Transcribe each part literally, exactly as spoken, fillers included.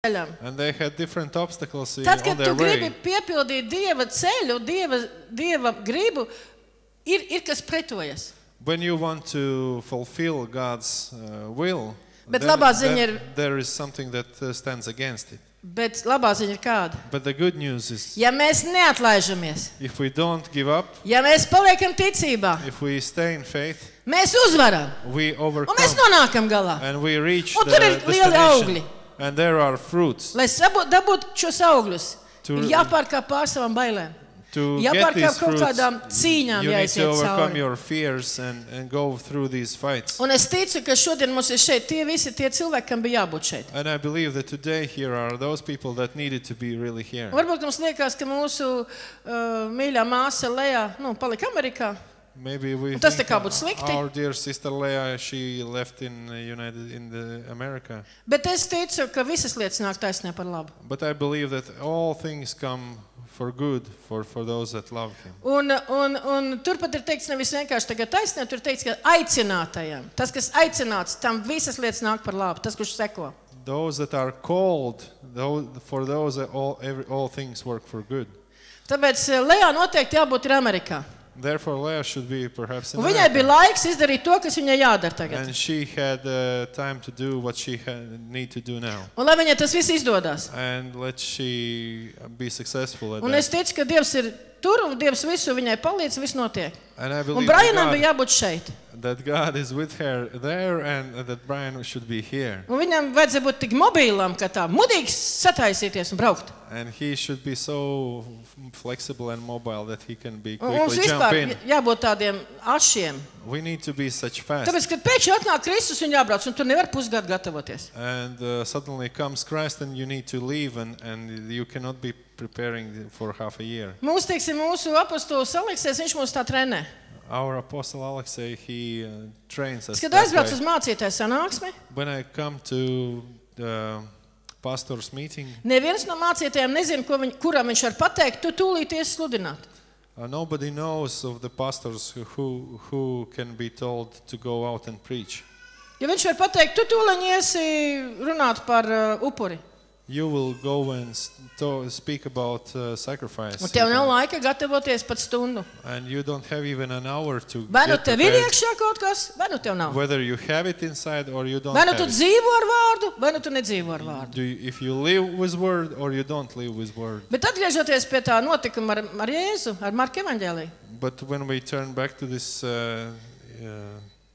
And they had different obstacles in, Tad, on kad their tu gribi way. piepildīt Dieva ceļu, Dieva, Dieva gribu, ir, ir kas pretojas. When you want to fulfill God's uh, will, Bet then, labā ziņa then ir- there is something that uh, stands against it. Bet labā ziņa ir kāda? But the good news is, Ja mēs neatlaižamies, if we don't give up, ja mēs paliekam ticībā, if we stay in faith, mēs uzvaram we un overcome mēs nonākam galā. and we reach Un the tur ir lieli augļi. destination. And there are fruits. Lai sabū- dabūtu šos augļus, To- ir jāpārkāp pār savām bailēm. To Ja get pārkāp these kaut fruits, kādām cīņām you need jāiziet to overcome cauri. your fears and, and go through these fights. Un es ticu, ka šodien mums ir šeit tie visi tie cilvēki, kam bija jābūt šeit. And I believe that today here are those people that needed to be really here. Varbūt mums liekas, ka mūsu uh, mīļā māsa Lejā, nu, palika Amerikā. Maybe we Un tas think tā kā būtu slikti. our dear sister Leah, she left in uh, United in the America. Bet es ticu, ka visas lietas nāk taisnē par labu. But I believe that all things come for good for, for those that love him. Un, un, un turpat ir teikts nevis vienkārši tagad taisnē, tur ir teikts, ka aicinātajam. Tas, kas aicināts, tam visas lietas nāk par labu. Tas, kurš seko. Those that are called, those, for those that all, every, all things work for good. Tāpēc Lejā noteikti jābūt ir Amerikā. Therefore, Leah should be perhaps in Un viņai bija America. laiks izdarīt to, kas viņai jādara tagad. And she had uh, time to do what she had, need to do now. Un lai viņai tas viss izdodas. And let she be successful at Un es that. ticu, ka Dievs ir tur un Dievs visu viņai palīdz, viss notiek. And I Un believe Brianam that bija God, jābūt šeit. that God is with her there and that Brian should be here. Un viņam vajadzēja būt tik mobīlam, ka tā mudīgs sataisīties un braukt. And he should be so flexible and mobile that he can be Un mums quickly jump vispār in. jābūt tādiem ašiem. We need to be such fast. Tāpēc, kad pēkšņi atnāk Kristus un jābrauc, un tu nevar pusgadu gatavoties. And uh, suddenly comes Christ and you need to leave and, and you cannot be preparing for half a year. Mūsu, teiksim, mūsu apostols Aleksējs, viņš mūs tā trenē. Our apostle Alexei, he uh, trains us. Kad that aizbrauc way. uz mācītāju sanāksmi, When I come to the pastor's meeting, neviens no mācītājiem nezina, ko viņ, kuram viņš var pateikt, tu tūlīt ies sludināt. uh, nobody knows of the pastors who, who, who can be told to go out and preach. Ja viņš var pateikt, tu tūlīt iesi runāt par uh, upuri. You will go and sto- speak about uh, sacrifice. Un tev nav laika gatavoties pat stundu. And you don't have even an hour to Vai nu get tev ir prepared. iekšā kaut kas, vai nu tev nav. Whether you have it inside or you don't Vai nu have tu it. dzīvo ar vārdu, vai nu tu nedzīvo ar vārdu. Do you, if you live with word or you don't live with word. Bet atgriežoties pie tā notikuma ar, ar Jēzu, ar Marka evaņģēliju. But when we turn back to this uh, uh,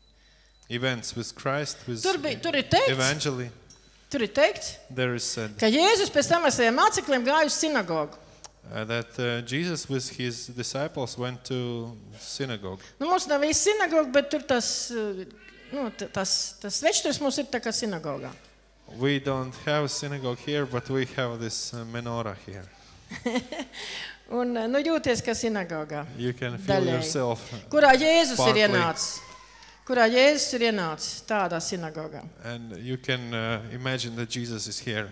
events with Christ, with Tur, bija, tur ir teikts, evangely, tur ir teikts, there is said ka Jēzus pēc tam ar saviem mācekļiem gāja uz sinagogu. uh, that uh, Jesus with his disciples went to synagogue. Nu, mums nav īsti sinagoga, bet tur tas, uh, nu, t- tas, tas svečturs mums ir tā kā sinagogā. We don't have a synagogue here, but we have this uh, menorah here. Un, uh, nu, jūties kā sinagogā, You can feel Daļēji. yourself. kurā Jēzus Partly. ir ienācis. Kurā Jēzus ir ienācis tādā sinagogā. And you can uh, imagine that Jesus is here.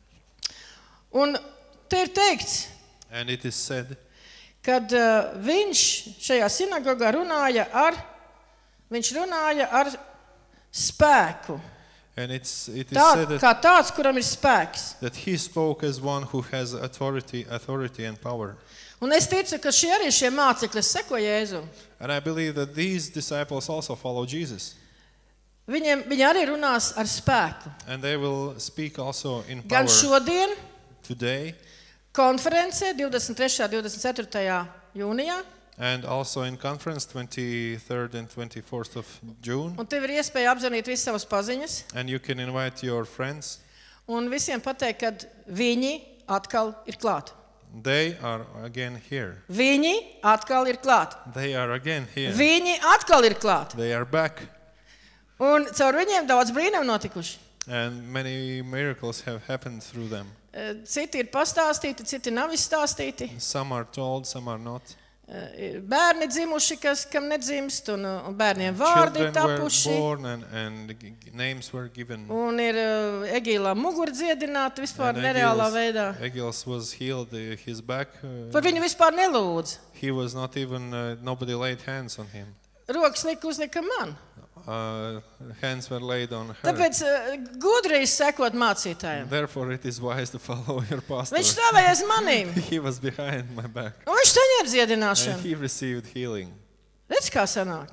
Un te ir teikts, And it is said kad uh, viņš šajā sinagogā runāja ar, viņš runāja ar spēku. and it's it is Tā, said that, kā tāds, kuram ir spēks. that he spoke as one who has authority authority and power. Un es ticu, ka šie arī šie mācekļi seko Jēzu. And I believe that these disciples also follow Jesus. Viņiem, viņi arī runās ar spēku. And they will speak also in Gan power šodien today konferencē divdesmit trešā un divdesmit ceturtajā jūnijā. and also in conference twenty-third and twenty-fourth of June. Un tev ir iespēja apzvanīt visus savus paziņas. And you can invite your friends. Un visiem pateikt, ka viņi atkal ir klāt. They are again here. Viņi atkal ir klāt. They are again here. Viņi atkal ir klāt. They are back. Un caur viņiem daudz brīnumu notikuši. And many miracles have happened through them. Eh, Citi ir pastāstīti, citi nav izstāstīti. Some are told, some are not. Eh, Ir bērni dzimuši, kas, kam nedzimst, un, un bērniem vārdi ir Children were tapuši. born and, and g- g- names were given. Un ir uh, Egīlā mugura dziedināta vispār And nereālā Egils- veidā. Egils was healed, uh, his back. uh, Par viņu vispār nelūdz. He was not even, uh, nobody laid hands on him. Rokas lika uzlika man. uh, hands were laid on her. Tāpēc uh, gudri ir sekot mācītājiem. Therefore, it is wise to follow your pastor. Viņš stāvēja aiz manīm, He was behind my back, un viņš saņēma and dziedināšanu. he received healing. Redz, kā sanāk.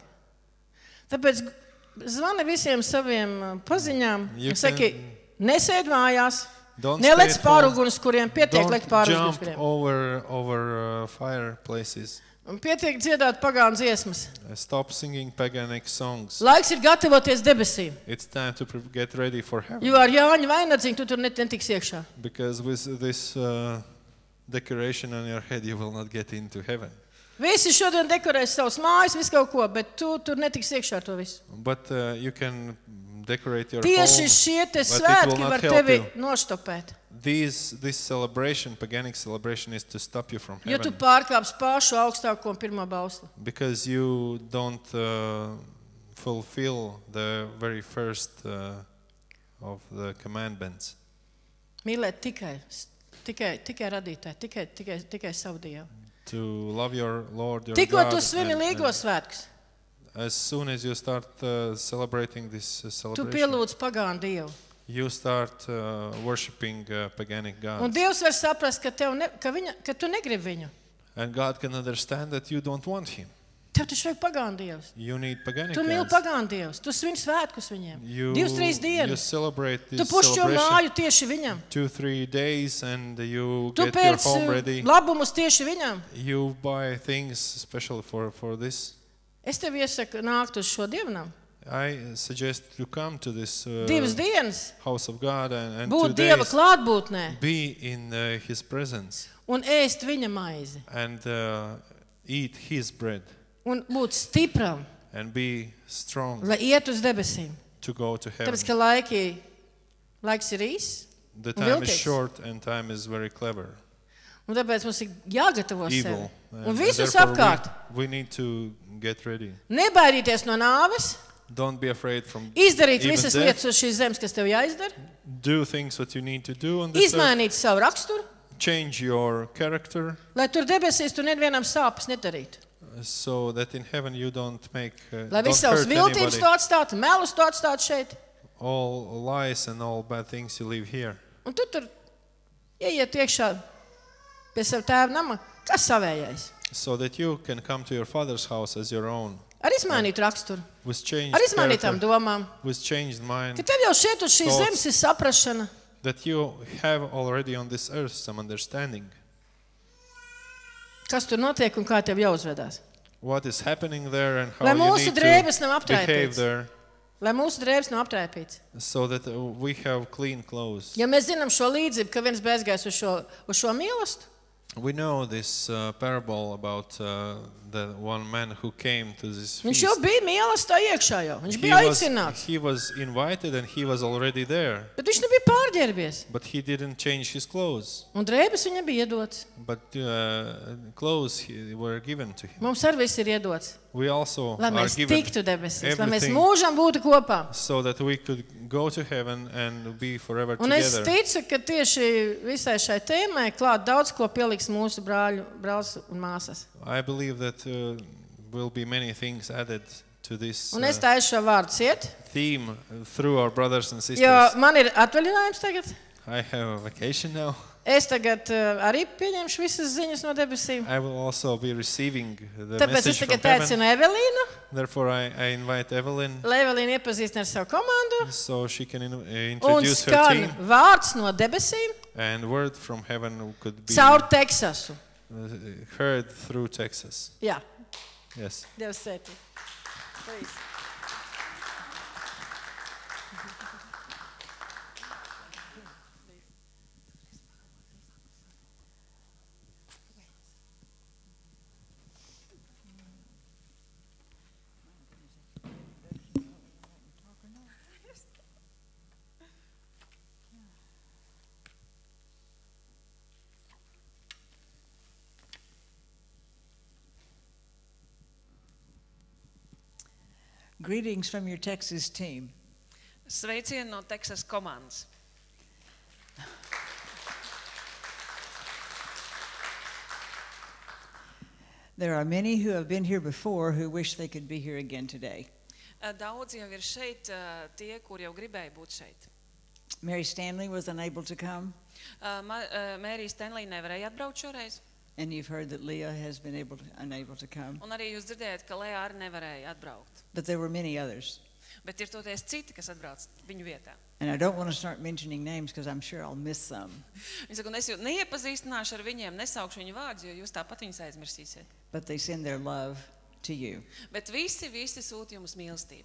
Tāpēc zvani visiem saviem uh, paziņām. You Un saki, nesēd mājās, Don't nelec stay at pār home. ugunskuriem, pietiek Don't lekt pār jump ugunskuriem. over over uh, fireplaces. Un pietiek dziedāt pagānu dziesmas. Uh, Stop singing paganic songs. Laiks ir gatavoties debesīm. It's time to pre- get ready for heaven. Jo ar Jāņa vainagdziņu tu tur net- netiks iekšā. Because with this uh, decoration on your head, you will not get into heaven. Visi šodien dekorēs savus mājas, visu kaut ko, bet tu tur netiks iekšā ar to visu. But uh, you can decorate your Tieši home. šie te but it will svētki not var help tevi you. noštopēt. These, this celebration, paganic celebration, is to stop you from Jo tu heaven. pārkāps pašu augstāko un pirmo bausli. Because you don't uh, fulfill the very first uh, of the commandments. Mīlēt tikai, tikai, tikai radītāju, tikai, tikai, tikai savu Dievu. To love your Lord, your Tikko God. tu svini and- līgo and svētkus, as soon as you start uh, celebrating this uh, tu celebration, pielūdz pagānu Dievu. you start uh, worshipping uh, paganic Un gods. Dievs var saprast, ka, tev ne, ka, viņa, ka tu negribi viņu. And God can understand that you don't want Him. Tev taču vajag pagānu Dievs. You need paganic Tu mīli gods. pagānu Dievs. Tu svini svētkus viņiem. You, Divas, trīs you dienas. celebrate Tu this pušķo celebration māju tieši viņam. two, three days and you Tu get your pēc home uh, ready. labumus tieši viņam. You buy things special for, for this. Es tev iesaku nākt uz šo dievnam. I suggest to come to this uh, Divas dienas. house of God and, and two Būt Dieva days klātbūtnē be in uh, His presence un ēst viņa maizi. and uh, eat His bread Un būt stipram, and be strong lai iet uz debesīm. to go to heaven. Tāpēc, ka laiki, laiks ir īs. The un time is viltīgs. short and time is very clever, Un tāpēc mums ir jāgatavo sevi. evil. Un visus therefore apkārt. we, we need to get ready. Nebaidīties no nāves. Don't be afraid from Izdarīt even visas death. lietas uz šīs zemes, kas tev jāizdara. Do things what you need to do on this earth. Izmainīt savu raksturu, Change your character lai tur debesīs tu nevienam sāpes nedarītu. uh, so that in heaven you don't make uh, Lai don't visu savus hurt viltības anybody. tu atstātu, melus tu atstātu šeit. All lies and all bad things you leave here. Un tu tur ieiet iekšā pie sava tēva nama, kas savējais. So that you can come to your father's house as your own. Ar izmainītu raksturu, With changed ar izmainītām character, domām. with changed mind. Ka tev jau šeit uz šīs Thoughts. zemes ir saprašana. That you have already on this earth some understanding. Kas tur notiek un kā tev jāuzvedās. What is happening there and how Lai you mūsu need drēbes nav to behave aptraipīts. there. Lai mūsu drēbes nav aptraipīts. So that uh, we have clean clothes. Ja mēs zinām šo līdzību, ka viens bezgājs uz šo, uz šo mīlestību, We know this uh, parable about uh, the one man who came to this viņš feast. jau bija mīlestībā iekšā jau. Viņš He bija was, aicināts, he was invited and he was already there, bet viņš nebija pārģērbies. but he didn't change his clothes. Un drēbes viņam bija iedotas. But uh, clothes he- were given to him. Mums arī viss ir iedots, We also lai are mēs given tiktu debesīs, lai mēs everything. mūžam būtu kopā. so that we could go to heaven and be forever Un es together. ticu, ka tieši visai šai tēmai klāt daudz ko pieliks mūsu brāļu, brālis un māsas. I believe that uh, will be many things added to this Un es uh, taisu šo vārdu ciet, theme through our brothers and sisters. jo man ir atvaļinājums tagad. I have a vacation now. Es tagad uh, arī pieņemšu visas ziņas no debesīm. I will also be receiving the Tāpēc es message from tagad heaven. aicinu Evelīnu, Therefore, I, I invite Evelyn lai Evelīna iepazīstina ar savu komandu. so she can in, uh, Un introduce her skan team. vārds no debesīm And word from heaven could be caur Teksasu. uh, heard through Texas. Jā, Yes. Dievs sētī. Please. Greetings from your Texas team. Sveicieni no Teksas komandas. There are many who have been here before who wish they could be here again today. Uh, Daudz jau ir šeit, uh, tie, kur jau gribēja būt šeit. Mary Stanley was unable to come, Uh, Ma- uh, Mērija Stenlī nevarēja atbraukt šoreiz, and you've heard that Leah has been able to, unable to come. un arī jūs dzirdējat, ka Lea arī nevarēja atbraukt. But there were many others. Bet ir toties citi, kas atbrauc viņu vietā. And I don't want to start mentioning names because I'm sure I'll miss some. Viņa saka, un es jūs neiepazīstināšu ar viņiem, nesaukšu viņu vārdus, jo jūs tāpat viņus aizmirsīsiet. But they send their love to you. Bet visi, visi sūta jums mīlestību.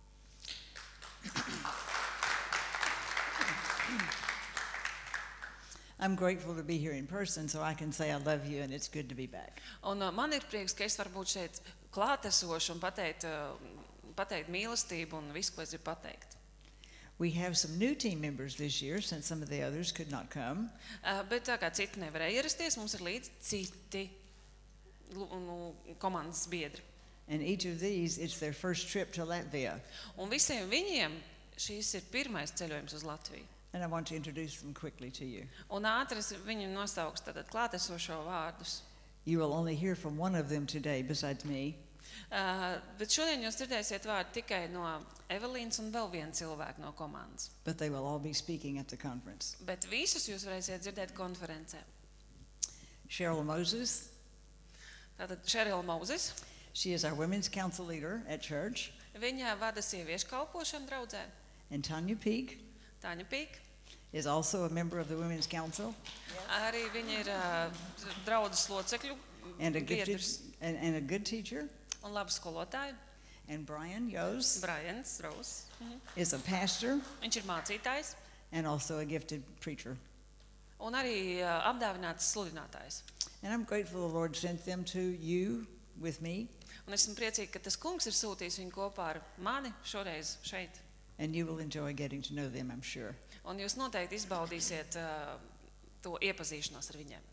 I'm grateful to be here in person so I can say I love you and it's good to be back. Un uh, man ir prieks, ka es varu būt šeit klātesoši un pateikt, uh, pateikt mīlestību un visu, ko es gribu pateikt. We have some new team members this year since some of the others could not come. Uh, bet tā kā citi nevarēja ierasties, mums ir līdz citi lu- nu, komandas biedri. And each of these, it's their first trip to Latvia. Un visiem viņiem šīs ir pirmais ceļojums uz Latviju. And I want to introduce them quickly to you. Un ātri es viņu nosaukšu tātad klātesošo vārdus. You will only hear from one of them today besides me. Uh, bet šodien jūs dzirdēsiet vārdu tikai no Evelīnas un vēl viena cilvēka no komandas. But they will all be speaking at the conference. Bet visus jūs varēsiet dzirdēt konferencē. Cheryl Moses, Tātad Cheryl Moses, she is our women's council leader at church. viņa vada sieviešu kalpošanu draudzē. And Tanya Peak Tāņa Pīk, is also a member of the women's council arī viņa ir uh, draudzes locekļu and a gifted biedrs and, and a good teacher. un laba skolotāja. And Brian Yos Brians Rose. Mhm. is a pastor Viņš ir mācītājs and also a gifted preacher. un arī uh, apdāvināts sludinātājs. And I'm grateful the Lord sent them to you with me, Un esmu priecīga, ka tas kungs ir sūtījis viņu kopā ar mani šoreiz šeit. and you will enjoy getting to know them, I'm sure. Un jūs noteikti izbaudīsiet uh, to iepazīšanos ar viņiem.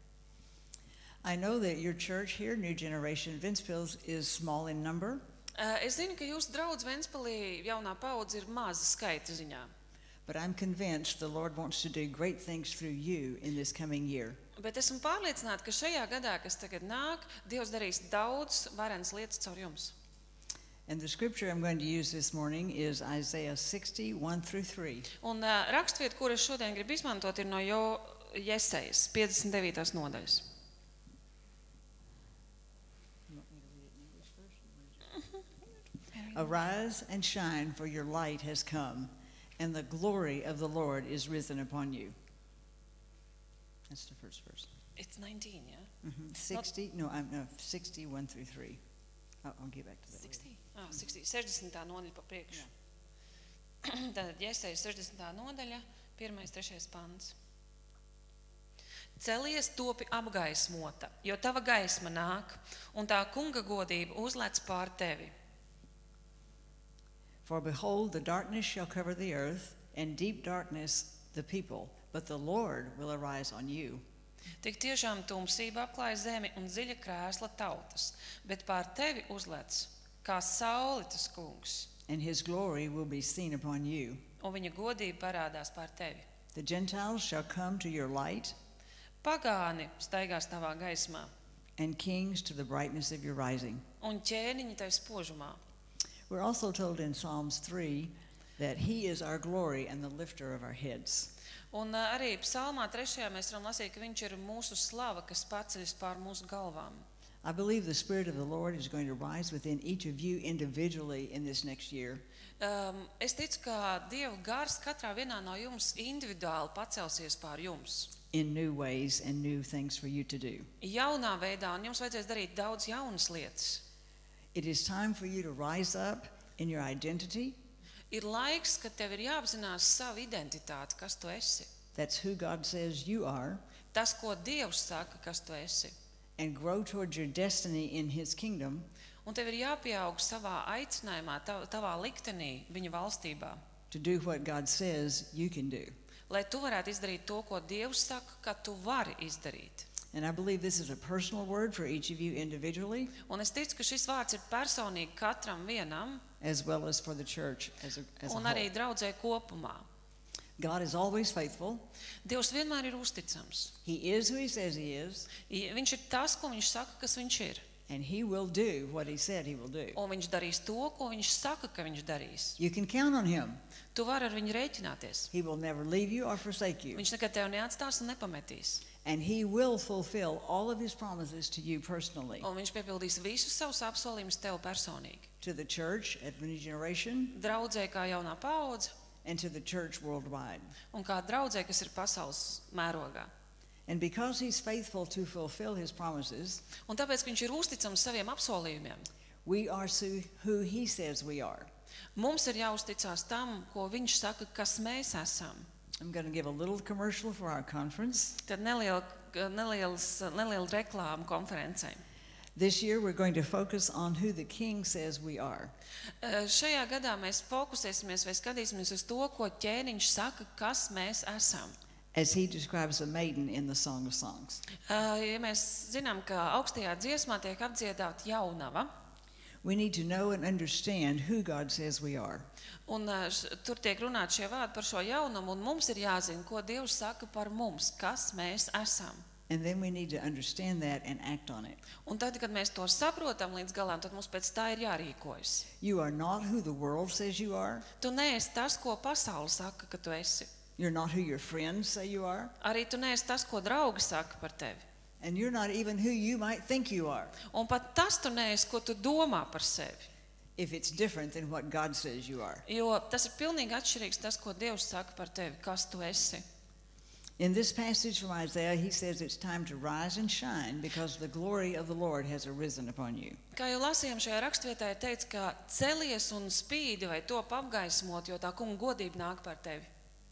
I know that your church here, New Generation Vincepils, is small in number, Uh, es zinu, ka jūsu draudz Ventspilī jaunā paudze ir maza skaita ziņā. but I'm convinced the Lord wants to do great things through you in this coming year. Bet esmu pārliecināta, ka šajā gadā, kas tagad nāk, Dievs darīs daudz varenas lietas caur jums. And the scripture I'm going to use this morning is Isaiah sixty, one through three. Un uh, rakstvieta, kur es šodien gribu izmantot, ir no Jo Jesejas, piecdesmit devītās nodaļas. Arise and shine, for your light has come, and the glory of the Lord is risen upon you. That's the first verse. It's nineteen, yeah? Mhm. sixty, no, I'm no, sixty, one through three. I'll, I'll get back to that. later. sixty? Ah, sixty. sešdesmitā nodaļa pa priekšu. Tātad Jesejas sešdesmitā nodaļa, pirmais, trešais pants. Celies topi apgaismota, jo tava gaisma nāk, un tā kunga godība uzlec pār tevi. For behold, the darkness shall cover the earth, and deep darkness the people, but the Lord will arise on you. Tik tiešām tumsība apklāja zemi un dziļa krēsla tautas, bet pār tevi uzlec kā sauli tas kungs, And his glory will be seen upon you. un viņa godība parādās pār tevi. The Gentiles shall come to your light, Pagāni staigās tavā gaismā, and kings to the brightness of your rising. un ķēniņi tev spožumā. We're also told in Psalms three that he is our glory and the lifter of our heads. Un ā, arī psalmā trešajā mēs varam lasīt, ka viņš ir mūsu slava, kas paceļas pār mūsu galvām. I believe the Spirit of the Lord is going to rise within each of you individually in this next year. Um, es ticu, ka Dieva gars katrā vienā no jums individuāli pacelsies pār jums. In new ways and new things for you to do. Jaunā veidā, un jums vajadzēs darīt daudz jaunas lietas. It is time for you to rise up in your identity. Ir laiks, kad tev ir jāapzinās savu identitāti, kas tu esi. That's who God says you are. Tas, ko Dievs saka, kas tu esi. And grow towards your destiny in his kingdom. Un tev ir jāpieaug savā aicinājumā, tav, tavā liktenī, viņa valstībā. To do what God says you can do. Lai tu varētu izdarīt to, ko Dievs saka, ka tu vari izdarīt. And I believe this is a personal word for each of you individually, Un es ticu, ka šis vārds ir personīgi katram vienam, as well as for the church as a, as a un arī whole. draudzē kopumā. God is always faithful. Dievs vienmēr ir uzticams. He is who he says he is. I- Viņš ir tas, ko viņš saka, kas viņš ir. And he will do what he said he will do. Un viņš darīs to, ko viņš saka, ka viņš darīs. You can count on him. Tu vari ar viņu rēķināties. He will never leave you or forsake you. Viņš nekad tevi neatstās un nepametīs. And he will fulfill all of his promises to you personally. Un viņš piepildīs visus savus apsolījumus tev personīgi. To the church at New Generation Draudzē kā jaunā paudze and to the church worldwide. un kā draudzē, kas ir pasaules mērogā. And because he's faithful to fulfill his promises, Un tāpēc, ka viņš ir uzticams saviem apsolījumiem, we are su- who he says we are. mums ir jāuzticās tam, ko viņš saka, kas mēs esam. I'm going to give a little commercial for our conference. Tad neliela, neliels, neliela reklāma konferencei. This year we're going to focus on who the king says we are. Uh, Šajā gadā mēs fokusēsimies vai skatīsimies uz to, ko ķēniņš saka, kas mēs esam. As he describes a maiden in the Song of Songs. Uh, Ja mēs zinām, ka augstajā dziesmā tiek apdziedāta jaunava, We need to know and understand who God says we are. un uh, š- tur tiek runāti šie vārdi par šo jaunumu, un mums ir jāzina, ko Dievs saka par mums, kas mēs esam. And then we need to understand that and act on it. Un tad, kad mēs to saprotam līdz galam, tad mums pēc tā ir jārīkojas. You are not who the world says you are. Tu neesi tas, ko pasaule saka, ka tu esi. You're not who your friends say you are. Arī tu neesi tas, ko draugi saka par tevi. And you're not even who you might think you are, Un pat tas tu neesi, ko tu domā par sevi. if it's different than what God says you are. Jo tas ir pilnīgi atšķirīgs tas, ko Dievs saka par tevi, kas tu esi. In this passage from Isaiah, he says it's time to rise and shine because the glory of the Lord has arisen upon you. Kā jau lasījām šajā rakstvietā, ir teikts, ka celies un spīdi vai top apgaismot, jo tā kunga godība nāk par tevi.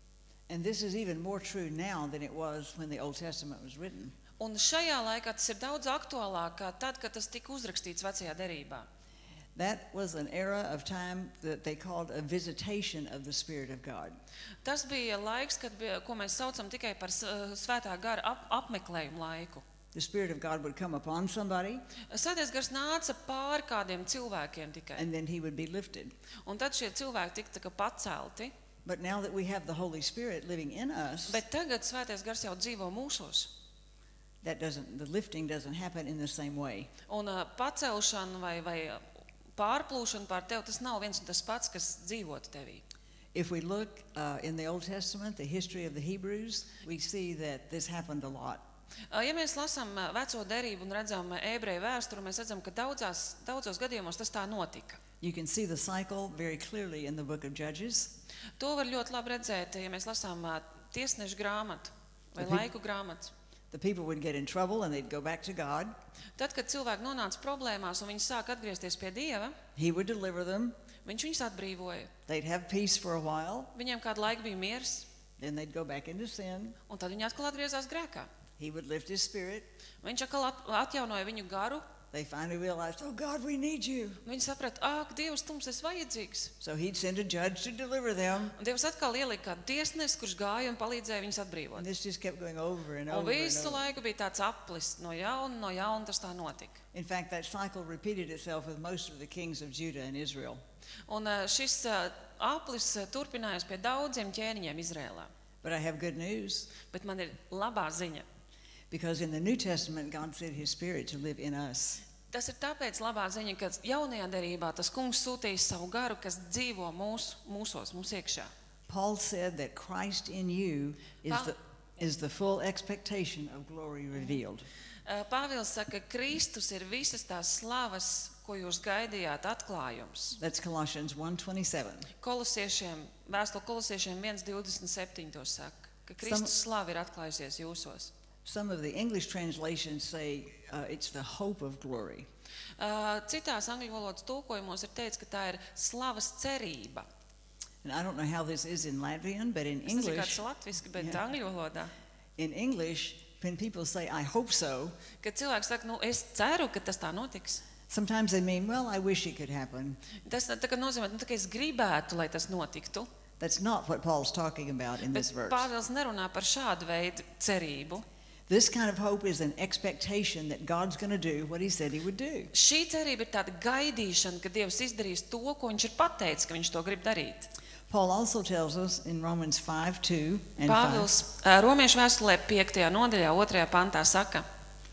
And this is even more true now than it was when the Old Testament was written. Un šajā laikā tas ir daudz aktuālāk kā tad, kad tas tika uzrakstīts vecajā derībā. That was an era of time that they called a visitation of the Spirit of God. Tas bija laiks, kad bija, ko mēs saucam tikai par s- svētā gara ap, apmeklējumu laiku. The Spirit of God would come upon somebody, Svētais gars nāca pāri kādiem cilvēkiem tikai. and then he would be lifted. Un tad šie cilvēki tika tā kā pacelti. But now that we have the Holy Spirit living in us, Bet tagad svētais gars jau dzīvo mūsos. that doesn't, the lifting doesn't happen in the same way. Un uh, pacelšana vai, vai uh, pārplūšana pār tevi, tas nav viens un tas pats, kas dzīvot tevī. If we look uh, in the Old Testament, the history of the Hebrews, we see that this happened a lot. Uh, Ja mēs lasām uh, veco derību un redzam uh, ebreju vēsturi, mēs redzam, ka daudzās, daudzos gadījumos tas tā notika. You can see the cycle very clearly in the book of Judges. To var ļoti labi redzēt, ja mēs lasām uh, tiesnešu grāmatu vai The peop- laiku grāmatu. The people would get in trouble and they'd go back to God. Tad, kad cilvēki nonāca problēmās un viņi sāk atgriezties pie Dieva, He would deliver them. viņš viņus atbrīvoja. They'd have peace for a while. Viņiem kādu laiku bija miers, Then they'd go back into sin. un tad viņi atkal atgriezās grēkā. He would lift his spirit. Viņš atkal at, atjaunoja viņu garu. They finally realized, oh God, we need you. Viņi saprata, ak, Dievs, tu mums esi vajadzīgs. So he'd send a judge to deliver them. Un Dievs atkal ielika kādu tiesnesi, kurš gāja un palīdzēja viņus And atbrīvot. this just kept going over and Un over and visu over. laiku bija tāds aplis, no jauna, no jauna tas tā notika. In fact, that cycle repeated itself with most of the kings of Judah and Israel. Un uh, šis uh, aplis uh, turpinājās pie daudziem ķēniņiem Izrēlā. But I have good news, Bet man ir labā ziņa. because in the New Testament, God sent his spirit to live in us. Tas ir tāpēc labā ziņa, ka jaunajā derībā tas kungs sūtīs savu garu, kas dzīvo mūs, mūsos, mūs iekšā. Paul said that Christ in you is Pa- the, is the full expectation of glory revealed. Uh, Pāvils saka, ka Kristus ir visas tās slavas, ko jūs gaidījāt, atklājums. That's Colossians one twenty-seven. Kolosiešiem, vēstule kolosiešiem viens divdesmit septiņi to saka, ka Kristus slava ir atklājusies jūsos. Some of the English translations say uh, it's the hope of glory. Uh, Citās angļu valodas tulkojumos ir teikts, ka tā ir slavas cerība. And I don't know how this is in Latvian, but in Es nezinu, English, kāds latviski, bet Jā. angļu valodā. in English, when people say, I hope so, Kad cilvēks saka, nu es ceru, ka tas tā notiks. sometimes they mean, well, I wish it could happen. Tas tā kā nozīmē, nu tā kā es gribētu, lai tas notiktu. That's not what Paul's talking about in Bet this verse. Pāvils nerunā par šādu veidu cerību. This kind of hope is an expectation that God's going to do what he said he would do. Šī cerība ir tāda gaidīšana, ka Dievs izdarīs to, ko viņš ir pateicis, ka viņš to grib darīt. Paul also tells us in Romans five two and five Pāvils ā, Romiešu vēstulē piektajā nodaļā, otrajā pantā saka,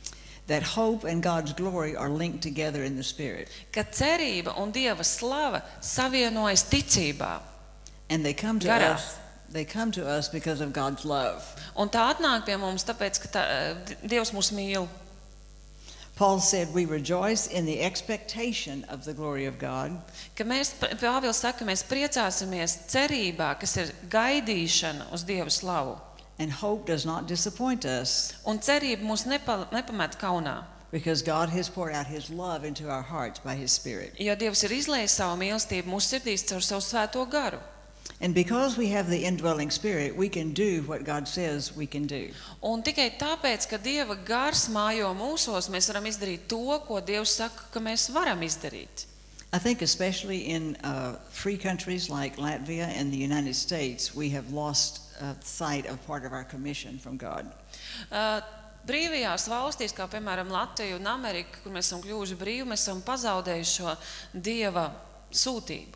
that hope and God's glory are linked together in the Spirit. ka cerība un Dieva slava savienojas ticībā. And they come to Garā. us. They come to us because of God's love. Un tā atnāk pie mums, tāpēc, ka tā, Dievs mūs mīl. Paul said, we rejoice in the expectation of the glory of God. Ka mēs, Pāvils saka, mēs priecāsimies cerībā, kas ir gaidīšana uz Dieva slavu. And hope does not disappoint us Un cerība mūs nepa, nepamet kaunā, because God has poured out his love into our hearts by his Spirit. jo Dievs ir izlējis savu mīlestību mūsu sirdīs caur savu svēto garu. And because we have the indwelling Spirit, we can do what God says we can do. Un tikai tāpēc, ka Dieva gars mājo mūsos, mēs varam izdarīt to, ko Dievs saka, ka mēs varam izdarīt. I think especially in uh, free countries like Latvia and the United States, we have lost uh, sight of part of our commission from God. Uh, brīvajās valstīs, kā piemēram Latvija un Amerika, kur mēs esam kļuvuši brīvi, mēs esam pazaudējuši šo Dieva sūtību.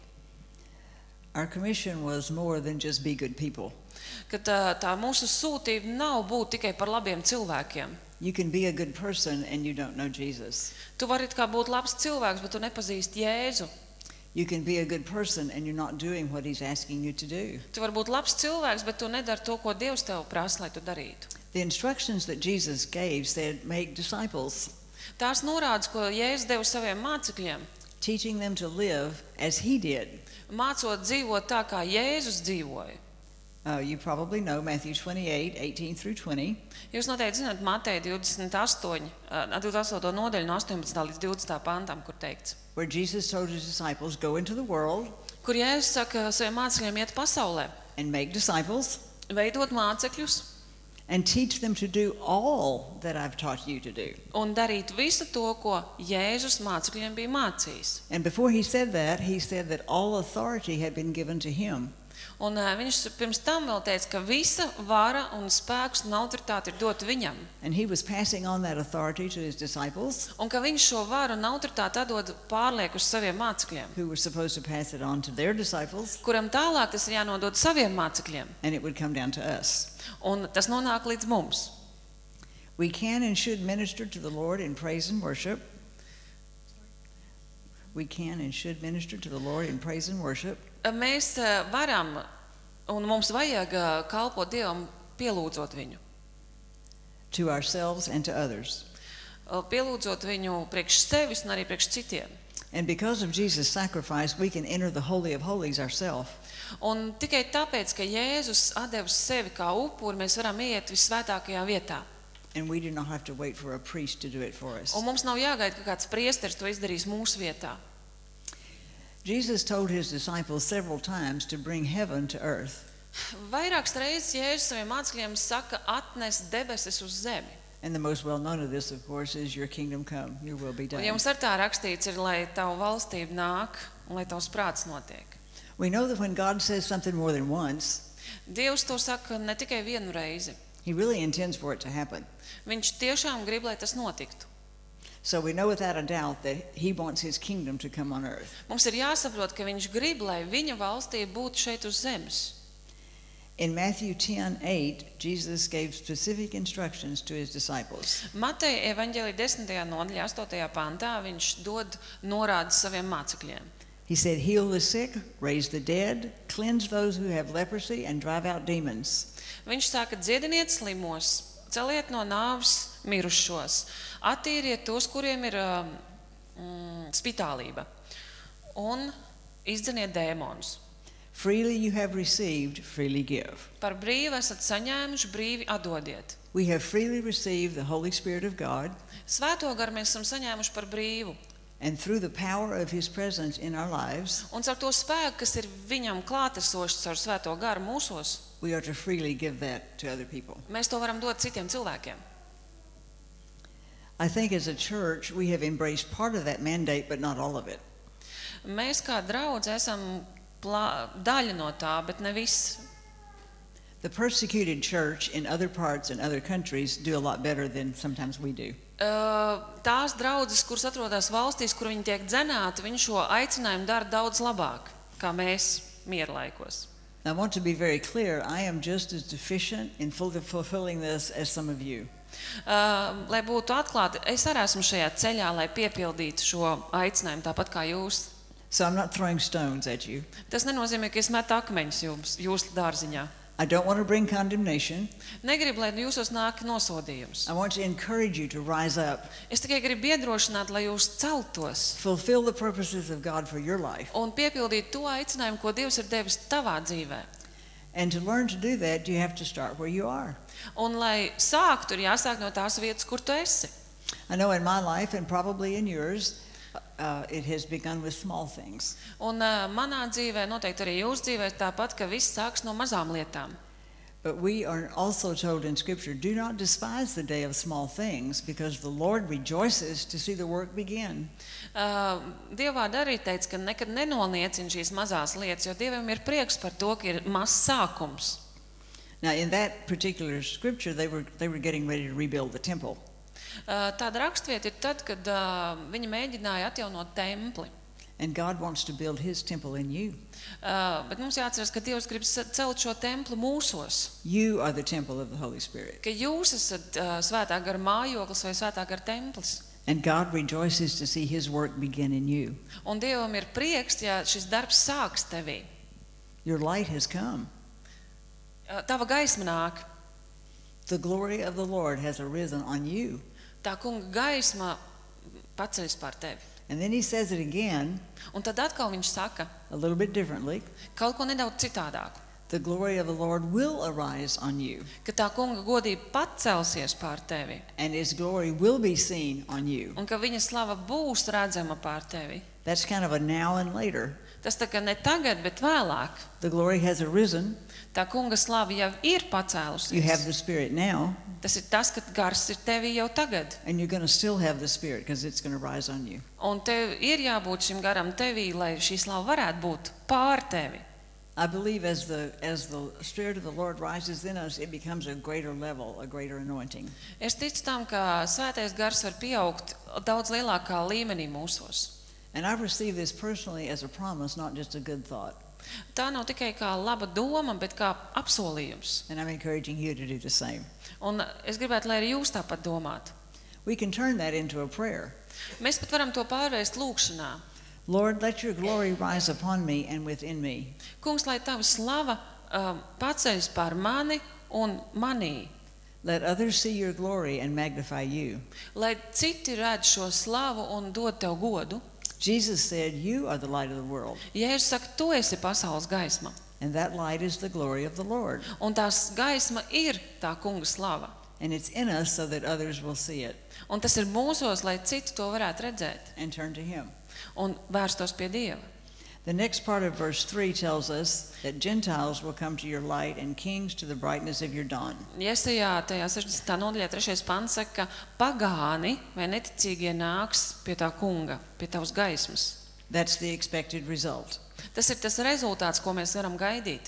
Our commission was more than just be good people. Ka tā, tā mūsu sūtība nav būt tikai par labiem cilvēkiem. You can be a good person and you don't know Jesus. Tu vari it kā būt labs cilvēks, bet tu nepazīsti Jēzu. You can be a good person and you're not doing what he's asking you to do. Tu vari būt labs cilvēks, bet tu nedari to, ko Dievs tev prasa, lai tu darītu. The instructions that Jesus gave said, make disciples, Tās norādes, ko Jēzus deva saviem mācekļiem, teaching them to live as he did. mācot dzīvot tā, kā Jēzus dzīvoja. Uh, you probably know Matthew twenty-eight, eighteen through twenty. Jūs noteikti zināt Mateja divdesmit astoņi, uh, divdesmit astoto nodaļu no astoņpadsmitā līdz divdesmitajam pantam, kur teikts, Where Jesus told his disciples, go into the world kur Jēzus saka saviem mācekļiem iet pasaulē, and make disciples veidot mācekļus and teach them to do all that I've taught you to do. un darīt visu to, ko Jēzus mācekļiem bija mācījis. And before he said that, he said that all authority had been given to him. Un uh, viņš pirms tam vēl teica, ka visa vara un spēks un autoritāte ir dota viņam. And he was passing on that authority to his disciples, Un ka viņš šo varu un autoritāti atdod pārliek uz saviem mācekļiem, who were supposed to pass it on to their disciples, kuram tālāk tas ir jānodod saviem mācekļiem. and it would come down to us. Un tas nonāk līdz mums. We can and should minister to the Lord in praise and worship. We can and should minister to the Lord in praise and worship. Mēs uh, varam un mums vajag uh, kalpot Dievam, pielūdzot viņu. To ourselves and to others. Uh, Pielūdzot viņu priekš sevis un arī priekš citiem. And because of Jesus' sacrifice, we can enter the Holy of Holies ourselves. Un tikai tāpēc, ka Jēzus atdeva sevi kā upuri, mēs varam iet visvētākajā vietā. And we do not have to wait for a priest to do it for us. Un mums nav jāgaida, ka kāds priesteris to izdarīs mūsu vietā. Jesus told his disciples several times to bring heaven to earth. Vairākas reizes Jēzus saviem mācekļiem saka, atnes debesis uz zemi. And the most well known of this, of course, is your kingdom come, your will be Un done. jums ar tā rakstīts ir, lai tavu valstība nāk un lai tavs prāts notiek. We know that when God says something more than once, Dievs to saka ne tikai vienu reizi. he really intends for it to happen. Viņš tiešām grib, lai tas notiktu. So we know without a doubt that he wants his kingdom to come on earth. Mums ir jāsaprot, ka viņš grib, lai viņa valstība būtu šeit uz zemes. In Matthew ten eight, Jesus gave specific instructions to his disciples. Mateja evaņģēlija desmitajā nodaļā, astotajā pantā, viņš dod norādes saviem mācekļiem. He said, heal the sick, raise the dead, cleanse those who have leprosy, and drive out demons. Viņš saka, dziediniet slimos, celiet no nāves mirušos, attīriet tos, kuriem ir mm, spitālība, un izdzeniet dēmonus. Freely you have received, freely give. Par brīvu esat saņēmuši, brīvi atdodiet. We have freely received the Holy Spirit of God, Svēto garu mēs esam saņēmuši par brīvu, and through the power of his presence in our lives, un ar to spēku, kas ir viņam klātesošs ar Svēto garu mūsos, we are to freely give that to other people. mēs to varam dot citiem cilvēkiem. I think as a church, we have embraced part of that mandate, but not all of it. Mēs kā draudz esam plā, daļa no tā, bet ne viss. The persecuted church in other parts and other countries do a lot better than sometimes we do. Uh, tās draudzes, kuras atrodas valstīs, kur viņi tiek dzenāti, viņi šo aicinājumu dara daudz labāk, kā mēs mierlaikos. Now, I want to be very clear, I am just as deficient in fulfilling this as some of you. Uh, lai būtu atklāti, es arī esmu šajā ceļā, lai piepildītu šo aicinājumu, tāpat kā jūs. So I'm not throwing stones at you. Tas nenozīmē, ka es metu akmeņus jums, jūsu dārziņā. I don't want to bring condemnation. Negribu, lai jūsos nāk nosodījums. I want to encourage you to rise up, Es tikai gribu iedrošināt, lai jūs celtos fulfill the purposes of God for your life. un piepildītu to aicinājumu, ko Dievs ir devis tavā dzīvē. And to learn to do that, you have to start where you are. Un, lai sāktu, ir jāsāk no tās vietas, kur tu esi. I know in my life, and probably in yours, uh, it has begun with small things. Un uh, manā dzīvē, noteikti arī jūsu dzīvē, tāpat, ka viss sāks no mazām lietām. But we are also told in Scripture, do not despise the day of small things, because the Lord rejoices to see the work begin. Uh, Dievvvārds arī teica, ka nekad nenoliecina šīs mazās lietas, jo Dievam ir prieks par to, ka ir mazs sākums. Now, in that particular Scripture, they were, they were getting ready to rebuild the temple. Uh, Tāda rakstvieta ir tad, kad uh, viņi mēģināja atjaunot templi. And God wants to build his temple in you. Uh, bet mums jāatceras, ka Dievs grib sa- celt šo templi mūsos. You are the temple of the Holy Spirit. Ka jūs esat uh, svētā gara mājoklis vai svētā gara templis. And God rejoices to see his work begin in you. Un Dievam ir prieks, ja šis darbs sāks tevī. Your light has come. Uh, Tava gaisma nāk. The glory of the Lord has arisen on you. Tā kunga gaisma paceļas pār tevi. And then he says it again, Un tad atkal viņš saka a little bit differently. kaut ko nedaudz citādāk. The glory of the Lord will arise on you, Ka tā kunga godība pacelsies pār tevi. and his glory will be seen on you. Un ka viņa slava būs redzama pār tevi. That's kind of a now and later. Tas tā kā ne tagad, bet vēlāk. The glory has arisen. Tā kunga slava jau ir You have pacēlusies. the Spirit now, Tas ir tas, ka gars ir tevī jau tagad. and you're going to still have the Spirit because it's going to rise on you. Un tev ir jābūt šim garam tevī, lai šī slava varētu būt pār tevi. I believe as the as the Spirit of the Lord rises in us, it becomes a greater level, a greater anointing. Es ticu tam, ka svētais gars var pieaugt daudz lielākā līmenī mūsos. And I receive this personally as a promise, not just a good thought. Tā nav tikai kā laba doma, bet kā apsolījums. And I'm encouraging you to do the same. Un es gribētu, lai arī jūs tāpat domātu. We can turn that into a prayer. Mēs pat varam to pārvērst lūkšanā. Lord, let your glory rise upon me and within me. Kungs, lai tava slava um, paceļas pār mani un manī. Let others see your glory and magnify you. Lai citi redz šo slavu un dod tev godu. Jesus said, you are the light of the world, Jēzus saka, tu esi pasaules gaisma. and that light is the glory of the Lord. Un tās gaisma ir tā kunga slava. And it's in us so that others will see it Un tas ir mūsos, lai citi to varētu redzēt and turn to him. un vērstos pie Dieva. The next part of verse three tells us that Gentiles will come to your light and kings to the brightness of your dawn. Iesajā tajā sešdesmitā nodaļā trešais pants saka, ka pagāni vai neticīgie nāks pie tā kunga, pie tavas gaismas. That's the expected result. Tas ir tas rezultāts, ko mēs varam gaidīt.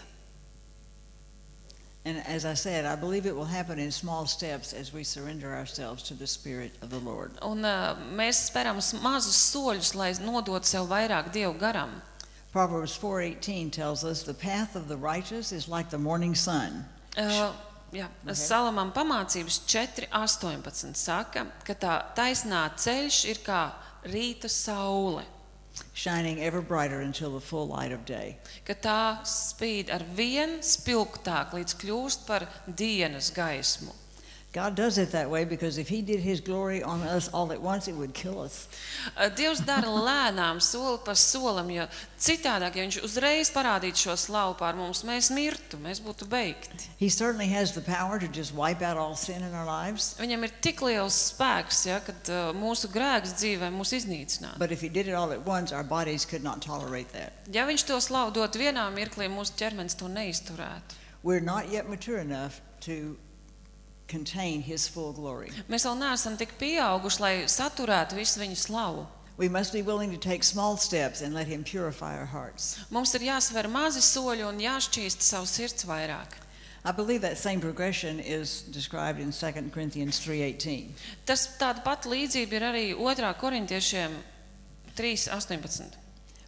And as I said, I believe it will happen in small steps as we surrender ourselves to the Spirit of the Lord. Un uh, mēs speram s- mazus soļus, lai nodotu sev vairāk Dievu garam. Proverbs four eighteen tells us the path of the righteous is like the morning sun. Uh, jā, Salamam pamācības četri astoņpadsmit saka, ka tā taisnā ceļš ir kā rīta saule, Shining ever brighter until the full light of day. ka tā spīd ar vien spilgtāk, līdz kļūst par dienas gaismu. God does it that way because if he did his glory on us all at once, it would kill us. Uh, Dievs dara lēnām, soli pa solim, jo citādāk, ja viņš uzreiz parādītu šo slavu pār mums, mēs mirtu, mēs būtu beigti. He certainly has the power to just wipe out all sin in our lives. Viņam ir tik liels spēks, ja, kad uh, mūsu grēks dzīvē mūs iznīcināt. But if he did it all at once, our bodies could not tolerate that. Ja viņš to slavu dot vienā mirklī, mūsu ķermenis to neizturētu. We're not yet mature enough to contain his full glory. Mēs vēl neesam tik pieauguši, lai saturētu visu viņa slavu. We must be willing to take small steps and let him purify our hearts. Mums ir jāsver mazi soļi un jāšķīst savu sirds vairāk. I believe that same progression is described in Second Corinthians three eighteen. Tas tāda pat līdzība ir arī otrā korintiešiem trīs astoņpadsmit.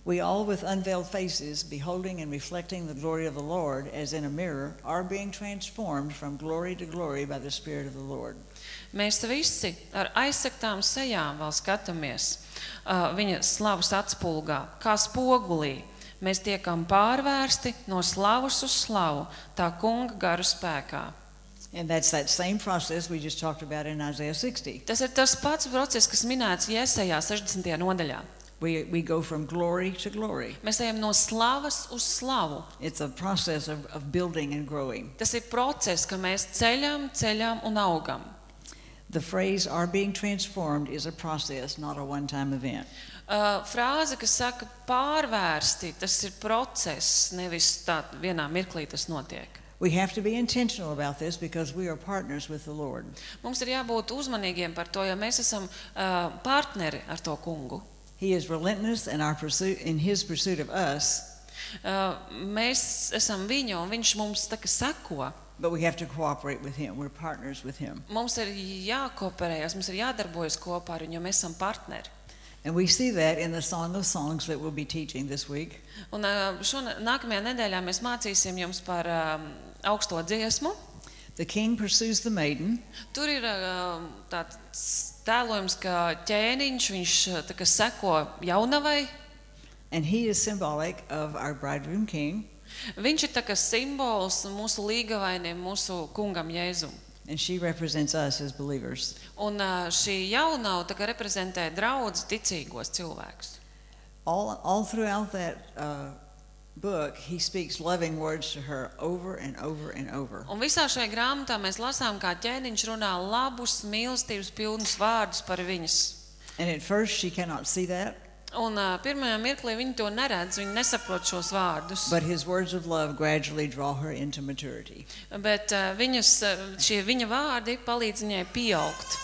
We all with unveiled faces, beholding and reflecting the glory of the Lord as in a mirror, are being transformed from glory to glory by the Spirit of the Lord. Mēs visi ar aizsektām sejām vēl skatāmies uh, viņa slavas atspulgā, kā spogulī. Mēs tiekam pārvērsti no slavas uz slavu, tā kunga garu spēkā. And that's that same process we just talked about in Isaiah sixty. Tas ir tas pats process, kas minēts Jēsejā sešdesmitajā nodaļā. We, we go from glory to glory. Mēs ejam no slavas uz slavu. It's a process of, of building and growing. Tas ir process, ka mēs ceļam, ceļam un augam. The phrase "are being transformed" is a process, not a one-time event. Uh, frāze, kas saka pārvērsti, tas ir process, nevis tā vienā mirklī tas notiek. We have to be intentional about this because we are partners with the Lord. Mums ir jābūt uzmanīgiem par to, jo mēs esam uh, partneri ar to kungu. He is relentless in our pursuit, in his pursuit of us, Uh, mēs esam viņa un viņš mums tā kā seko. but we have to cooperate with him. We're partners with him. Mums ir jākooperējas, mums ir jādarbojas kopā ar viņu, jo mēs esam partneri. And we see that in the Song of Songs that we'll be teaching this week. Un uh, šo nākamajā nedēļā mēs mācīsim jums par um, augsto dziesmu. The king pursues the maiden, Tur ir uh, tāds tēlojums, ka ķēniņš, viņš uh, tā kā seko jaunavai. and he is symbolic of our bridegroom king, Viņš ir tā kā simbols mūsu līgavainiem, mūsu kungam Jēzum. and she represents us as believers. Un uh, šī jaunava tā kā reprezentē draudz ticīgos cilvēkus. All, all throughout that uh, book, he speaks loving words to her over and over and over. Un visā šajā grāmatā mēs lasām, kā ķēniņš runā labus, mīlestības pilnus vārdus par viņas. And at first she cannot see that, Un uh, pirmajā mirklī viņi to neredz, viņi nesaprot šos vārdus. but his words of love gradually draw her into maturity. Bet uh, viņas, uh, šie viņa vārdi palīdz viņai pieaugt.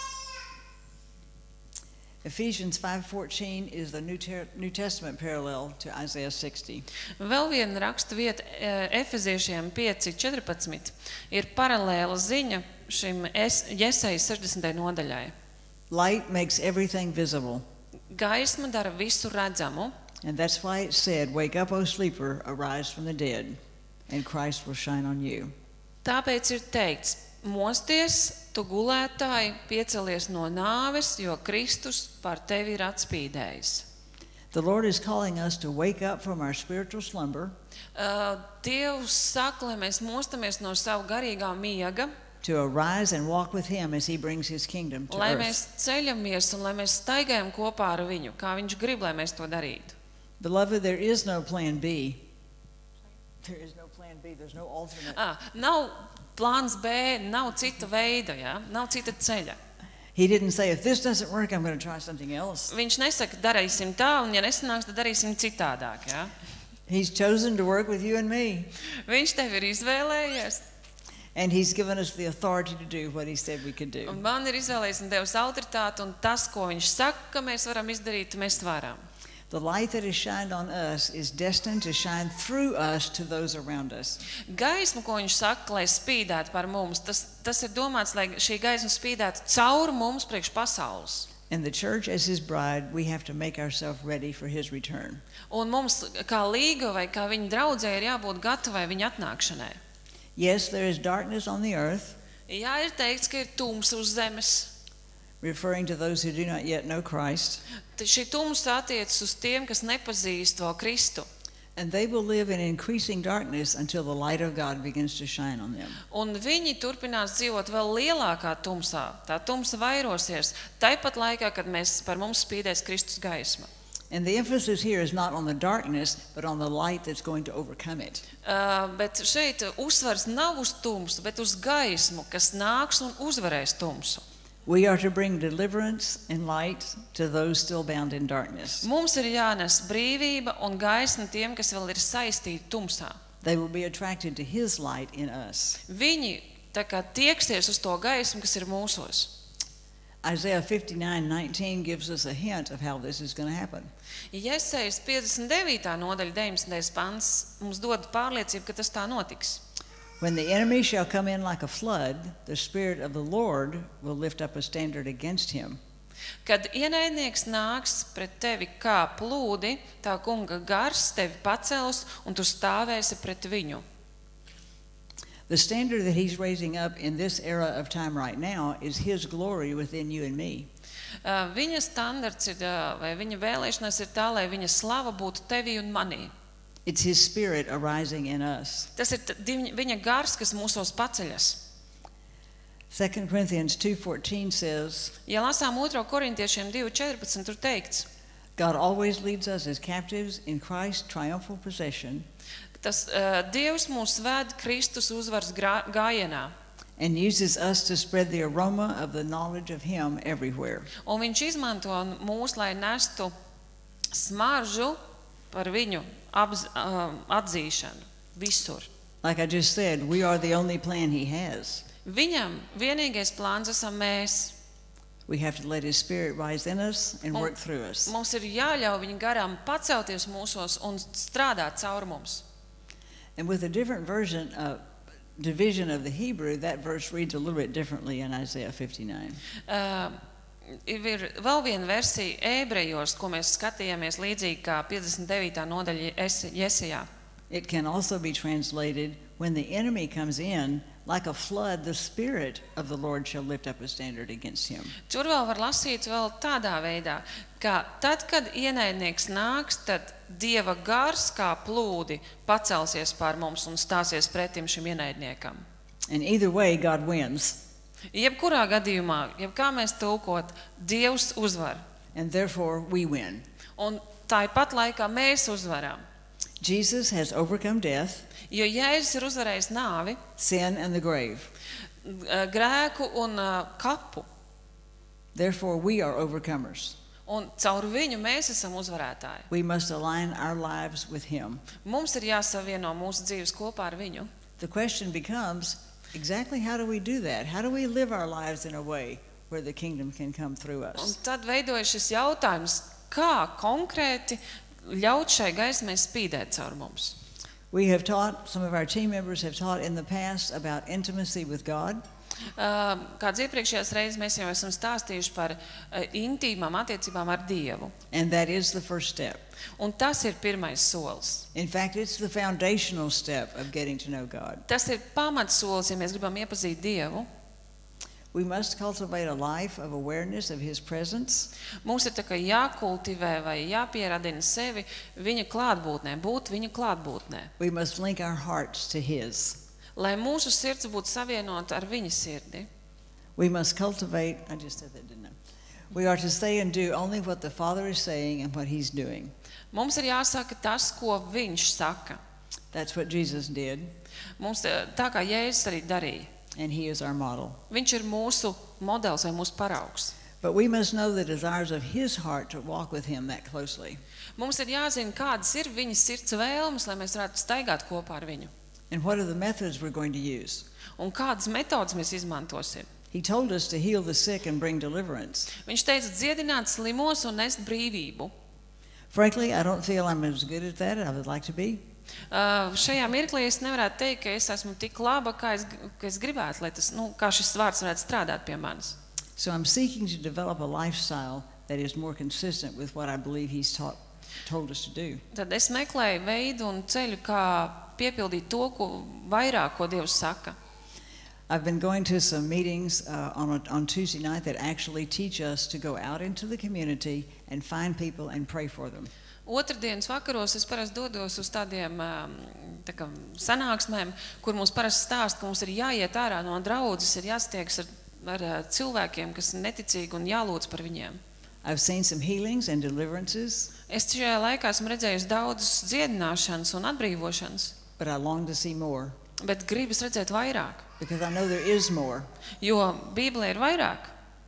Ephesians five fourteen is the New, Ter- New Testament parallel to Isaiah sixty. Vēl viena raksta vieta uh, Efeziešiem pieci četrpadsmit ir paralēla ziņa šim es, Jesajas sešdesmitajai nodaļai. Light makes everything visible. Gaisma dara visu redzamu, And that's why it said, "Wake up, O sleeper, arise from the dead, and Christ will shine on you." tāpēc ir teikts, mosties, tu gulētāji, piecelies no nāves, jo Kristus par tevi ir atspīdējis. The Lord is calling us to wake up from our spiritual slumber, Uh, Dievs saka, lai mēs mostamies no savu garīgā miega, to arise and walk with him as he brings his kingdom to lai earth. mēs ceļamies un lai mēs staigājam kopā ar viņu, kā viņš grib, lai mēs to darītu. Beloved, there is no plan B. There is no plan B. There's no alternate. Ah, nav plāns B, nav cita veida, ja? Nav cita ceļa. He didn't say, "If this doesn't work, I'm going to try something else." Viņš nesaka, darīsim tā, un ja nesanāks, tad darīsim citādāk. Ja? He's chosen to work with you and me, Viņš tevi ir izvēlējies, and he's given us the authority to do what he said we could do. un man ir izvēlējies un devis autoritāti, un tas, ko viņš saka, ka mēs varam izdarīt, mēs varam. The light that has shined on us is destined to shine through us to those around us. Gaisma, ko viņš saka, lai spīdētu par mums, tas, tas ir domāts, lai šī gaisma spīdētu cauri mums priekš pasaules. And the church, as his bride, we have to make ourselves ready for his return. Un mums, kā līga vai kā viņa draudzē, ir jābūt gatavai viņa atnākšanai. Yes, there is darkness on the earth, Jā, ir teikts, ka ir tums uz zemes. referring to those who do not yet know Christ, Tad šī tumsa attiecas uz tiem, kas nepazīst to Kristu. and they will live in increasing darkness until the light of God begins to shine on them. Un viņi turpinās dzīvot vēl lielākā tumsā. Tā tumsa vairosies. Tāpat laikā, kad mēs par mums spīdēs Kristus gaisma. And the emphasis here is not on the darkness, but on the light that's going to overcome it. Uh, bet šeit uzsvars nav uz tumsu, bet uz gaismu, kas nāks un uzvarēs tumsu. We are to bring deliverance and light to those still bound in darkness. Mums ir jānes brīvība un gaisma tiem, kas vēl ir saistīti tumsā. They will be attracted to his light in us. Viņi tā kā tieksties uz to gaismu, kas ir mūsos. Isaiah fifty-nine nineteen gives us a hint of how this is going to happen. Jesajas piecdesmit devītā nodaļa deviņdesmitais pants mums dod pārliecību, ka tas tā notiks. When the enemy shall come in like a flood, the Spirit of the Lord will lift up a standard against him. Kad ienaidnieks nāks pret tevi kā plūdi, tā kunga gars tevi pacels, un tu stāvēsi pret viņu. The standard that he's raising up in this era of time right now is his glory within you and me. Uh, viņa standarts ir, uh, vai viņa vēlēšanās ir tā, lai viņa slava būtu tevī un manī. It's his spirit arising in us. Tas ir t- div- viņa gars, kas mūsos paceļas. Second Corinthians two fourteen says, Ja lasām otro korintiešiem divi četrpadsmit, tur teikts, God always leads us as captives in Christ's triumphal possession tas uh, Dievs mūs ved Kristus uzvaras grā- gājienā, and uses us to spread the aroma of the knowledge of him everywhere. un viņš izmanto mūs, lai nestu smaržu par viņu apz, uh, atzīšanu visur. Like I just said, we are the only plan he has. Viņam vienīgais plāns esam mēs. We have to let his spirit rise in us and work through us. Mums ir jāļauj viņa garām pacelties mūsos un strādāt caur mums. And with a different version of division of the Hebrew, that verse reads a little bit differently in Isaiah fifty-nine. Uh, ir vēl viena versija ebrejos, ko mēs skatījāmies līdzīgi kā piecdesmit devītā nodaļa Es- Jesejā. It can also be translated, when the enemy comes in, like a flood, the spirit of the Lord shall lift up a standard against him. Tur vēl var lasīt vēl tādā veidā, ka tad, kad ienaidnieks nāks, tad Dieva gars kā plūdi pacelsies pār mums un stāsies pretim šim ienaidniekam. And either way, God wins. Jebkurā gadījumā, jebkā mēs tulkot, Dievs uzvar. And therefore, we win. Un tāpat laikā mēs uzvaram. Jesus has overcome death, Jo Jēzus ir uzvarējis nāvi, sin, and the grave. grēku un uh, kapu. Therefore, we are overcomers. Un caur viņu mēs esam uzvarētāji. We must align our lives with him. Mums ir jāsavieno mūsu dzīves kopā ar viņu. The question becomes, exactly how do we do that? How do we live our lives in a way where the kingdom can come through Un us? tad veidojas šis jautājums, kā konkrēti ļaut šai gaismai spīdēt caur mums. We have taught, some of our team members have taught in the past about intimacy with God. Uh, Kāds iepriekšējās reizes mēs jau esam stāstījuši par uh, intīmām attiecībām ar Dievu. And that is the first step. Un tas ir pirmais solis. In fact, it's the foundational step of getting to know God. Tas ir pamatsolis, ja mēs gribam iepazīt Dievu. We must cultivate a life of awareness of his presence, Mums ir tā kā jākultivē vai jāpieradina sevi viņa klātbūtnē, būt viņa klātbūtnē. we must link our hearts to his. Lai mūsu sirds būtu savienota ar viņa sirdi. We must cultivate, I just said that, didn't I? We are to say and do only what the Father is saying and what he's doing. Mums ir jāsaka tas, ko viņš saka. That's what Jesus did, Mums tā tā kā Jēzus arī darīja. and he is our model. Viņš ir mūsu modelis vai mūsu paraugs. But we must know the desires of his heart to walk with him that closely. Mums ir jāzina, kādas ir viņa sirds vēlmes, lai mēs varētu staigāt kopā ar viņu. And what are the methods we're going to use? Un kādas metodas mēs izmantosim. He told us to heal the sick and bring deliverance. Viņš teica, dziedināt slimos un nest brīvību. Frankly, I don't feel I'm as good at that as I would like to be. Uh, šajā mirklī es nevarētu teikt, ka es esmu tik laba, kā es, ka es gribētu, lai tas, nu, kā šis vārds varētu strādāt pie manis. So I'm seeking to develop a lifestyle that is more consistent with what I believe he's taught, told us to do. Tad es meklēju veidu un ceļu, kā piepildīt to, ko vairāk, ko Dievs saka. I've been going to some meetings uh, on, a, on Tuesday night that actually teach us to go out into the community and find people and pray for them. Otrdienas vakaros es parasti dodos uz tādiem um, tā kā sanāksmēm, kur mums parasti stāst, ka mums ir jāiet ārā no draudzes, ir jāstiekas ar, ar uh, cilvēkiem, kas ir neticīgi un jālūdz par viņiem. I've seen some healings and deliverances, Es šajā laikā esmu redzējusi daudzas dziedināšanas un atbrīvošanas, but I long to see more bet gribas redzēt vairāk, because I know there is more. jo Bībelē ir vairāk.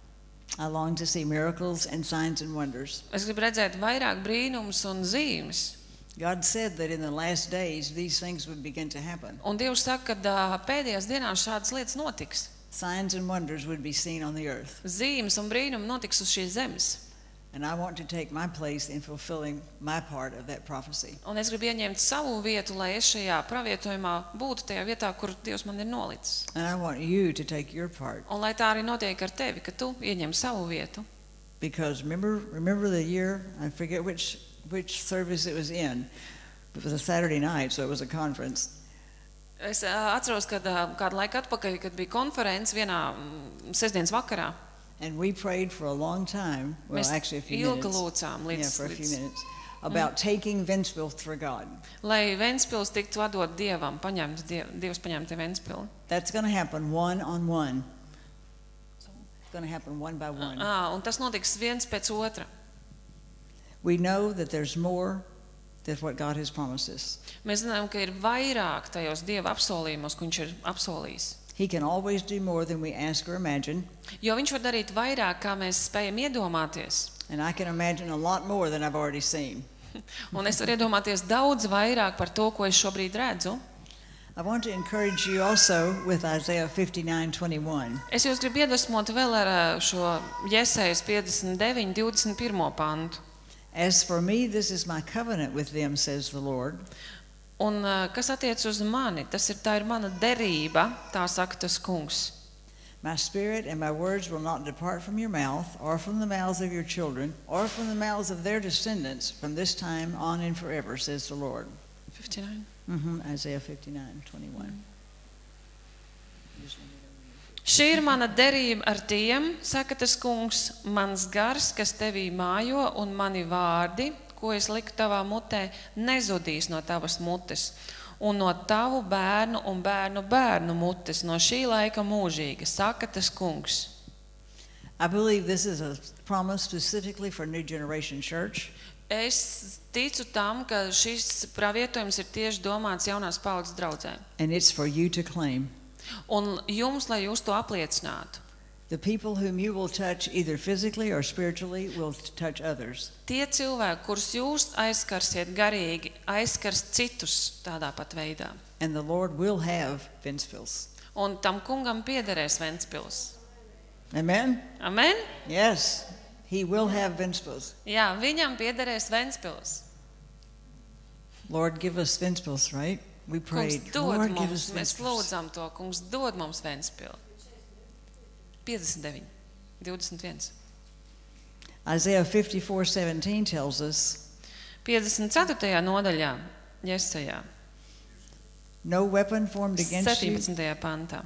I long to see miracles and signs and wonders. Es gribu redzēt vairāk brīnumus un zīmes. God said that in the last days these things would begin to happen. Un Dievs saka, ka uh, pēdējās dienās šādas lietas notiks. Signs and wonders would be seen on the earth. Zīmes un brīnumi notiks uz šīs zemes. And I want to take my place in fulfilling my part of that prophecy. Un es gribu ieņemt savu vietu, lai es šajā pravietojumā būtu tajā vietā, kur Dievs man ir nolicis. And I want you to take your part, Un lai tā arī notiek ar tevi, ka tu ieņem savu vietu. because remember, remember the year, I forget which, which service it was in. It was a Saturday night, so it was a conference. Es ā, atceros, kad ā, kādu laiku atpakaļ, kad bija konference vienā mm, sestdienas vakarā. And we prayed for a long time, well, Mēs actually a few ilgi minutes. lūdzām Yeah, līdz, for a few līdz minutes. About taking Ventspils for God. lai Ventspils tiktu vadot Dievam, paņemts, diev, Dievs paņemta Ventspili. That's going to happen one on one. It's going to happen one by one. Ā, un tas notiks viens pēc otra. We know that there's more than what God has promised us. Mēs zinām, ka ir vairāk tajos Dieva apsolījumos, ko viņš ir apsolījis. He can always do more than we ask or imagine, Jo viņš var darīt vairāk, kā mēs spējam iedomāties. and I can imagine a lot more than I've already seen. Un es varu iedomāties daudz vairāk par to, ko es šobrīd redzu. I want to encourage you also with Isaiah fifty-nine twenty-one. Es jūs gribu iedvesmot vēl ar ā, šo Jesajas piecdesmit deviņi divdesmit pirmo pantu. As for me, this is my covenant with them, says the Lord. Un ā, kas attiec uz mani, tas ir, tā ir mana derība, tā saka tas kungs. My spirit and my words will not depart from your mouth, or from the mouths of your children, or from the mouths of their descendants, from this time on and forever, says the Lord. fifty-nine. Mm-hmm, Isaiah fifty-nine twenty-one. Šī ir mana derība ar tiem, saka tas kungs, mans gars, kas tevī mājo, un mani vārdi, ko es liku tavā mutē, nezudīs no tavas mutes, un no tavu bērnu un bērnu bērnu mutes, no šī laika mūžīga, saka tas kungs. I believe this is a promise specifically for New Generation Church. Es ticu tam, ka šis pravietojums ir tieši domāts jaunās paudzes draudzēm. And it's for you to claim. Un jums, lai jūs to apliecinātu. The people whom you will touch, either physically or spiritually, will touch others. Tie cilvēki, kurus jūs aizskarsiet garīgi, aizskars citus tādā pat veidā. And the Lord will have Ventspils. Un tam kungam piederēs Ventspils. Amen? Amen? Yes, he will have Ventspils. Jā, viņam piederēs Ventspils. Lord, give us Ventspils, right? We Kungs prayed, dod Lord, give mums, us mēs Ventspils. lūdzam to, kungs dod mums Ventspilu. piecdesmit deviņi, divdesmit viens. Isaiah fifty-four seventeen tells us, piecdesmit ceturtajā nodaļā, Jesajā, no weapon formed against you septiņpadsmitajā pantā.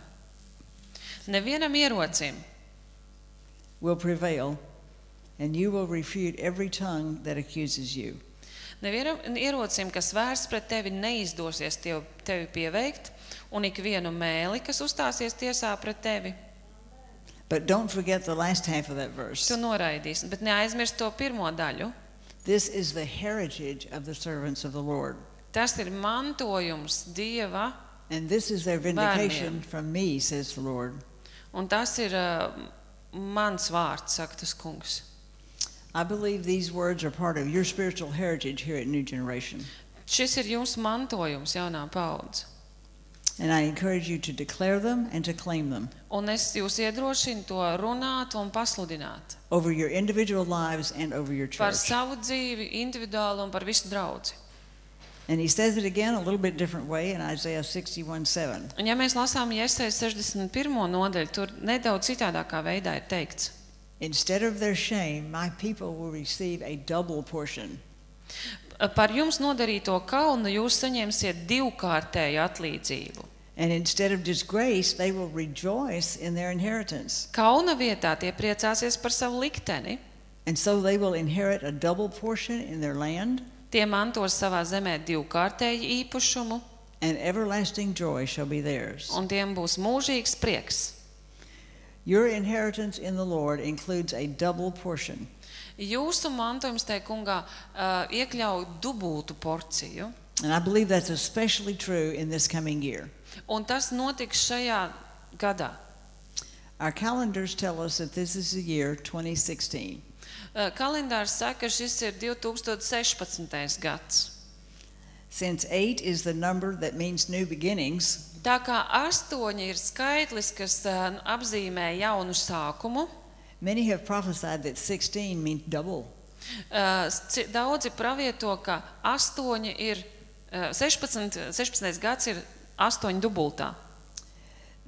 Nevienam ierocim, will prevail, and you will refute every tongue that accuses you. nevienam ierocim, kas vērsts pret tevi, neizdosies tevi, tevi pieveikt, un ikvienu mēli, kas uzstāsies tiesā pret tevi, But don't forget the last half of that verse. tu noraidīsi, bet neaizmirst to pirmo daļu. This is the heritage of the servants of the Lord. Tas ir mantojums Dieva, And this is their vindication from me, says the Lord. un tas ir uh, mans vārds, saka tas kungs. I believe these words are part of your spiritual heritage here at New Generation. Šis ir jūsu mantojums, jaunā paudze. And I encourage you to declare them and to claim them Un es jūs iedrošinu to runāt un pasludināt over your individual lives and over your par church. savu dzīvi, individuāli un par visu draudzi. And he says it again a little bit different way in Isaiah sixty-one seven. Un ja mēs lasām Jesajas sešdesmit pirmo nodaļu, tur nedaudz citādākā veidā ir teikts. Instead of their shame, my people will receive a double portion. Par jums nodarīto kaunu jūs saņemsiet divkārtēju atlīdzību. And instead of disgrace, they will rejoice in their inheritance. Kauna vietā tie priecāsies par savu likteni. And so they will inherit a double portion in their land, Tie mantos savā zemē divkārtēju īpašumu, and everlasting joy shall be theirs. un tiem būs mūžīgs prieks. Your inheritance in the Lord includes a double portion. Jūsu mantojums, te kungā, uh, iekļauj dubultu porciju, And I believe that's especially true in this coming year. un tas notiks šajā gadā. Our calendars tell us that this is the year twenty sixteen. Uh, kalendārs saka, ka šis ir divi tūkstoši sešpadsmitais gads. Since eight is the number that means new beginnings, Tā kā astoņi ir skaitlis, kas uh, apzīmē jaunu sākumu, many have prophesied that sixteen means double. uh, ci- daudzi pravieto, ka astoņi ir, uh, sešpadsmit, sešpadsmitais gads ir astoņi dubultā.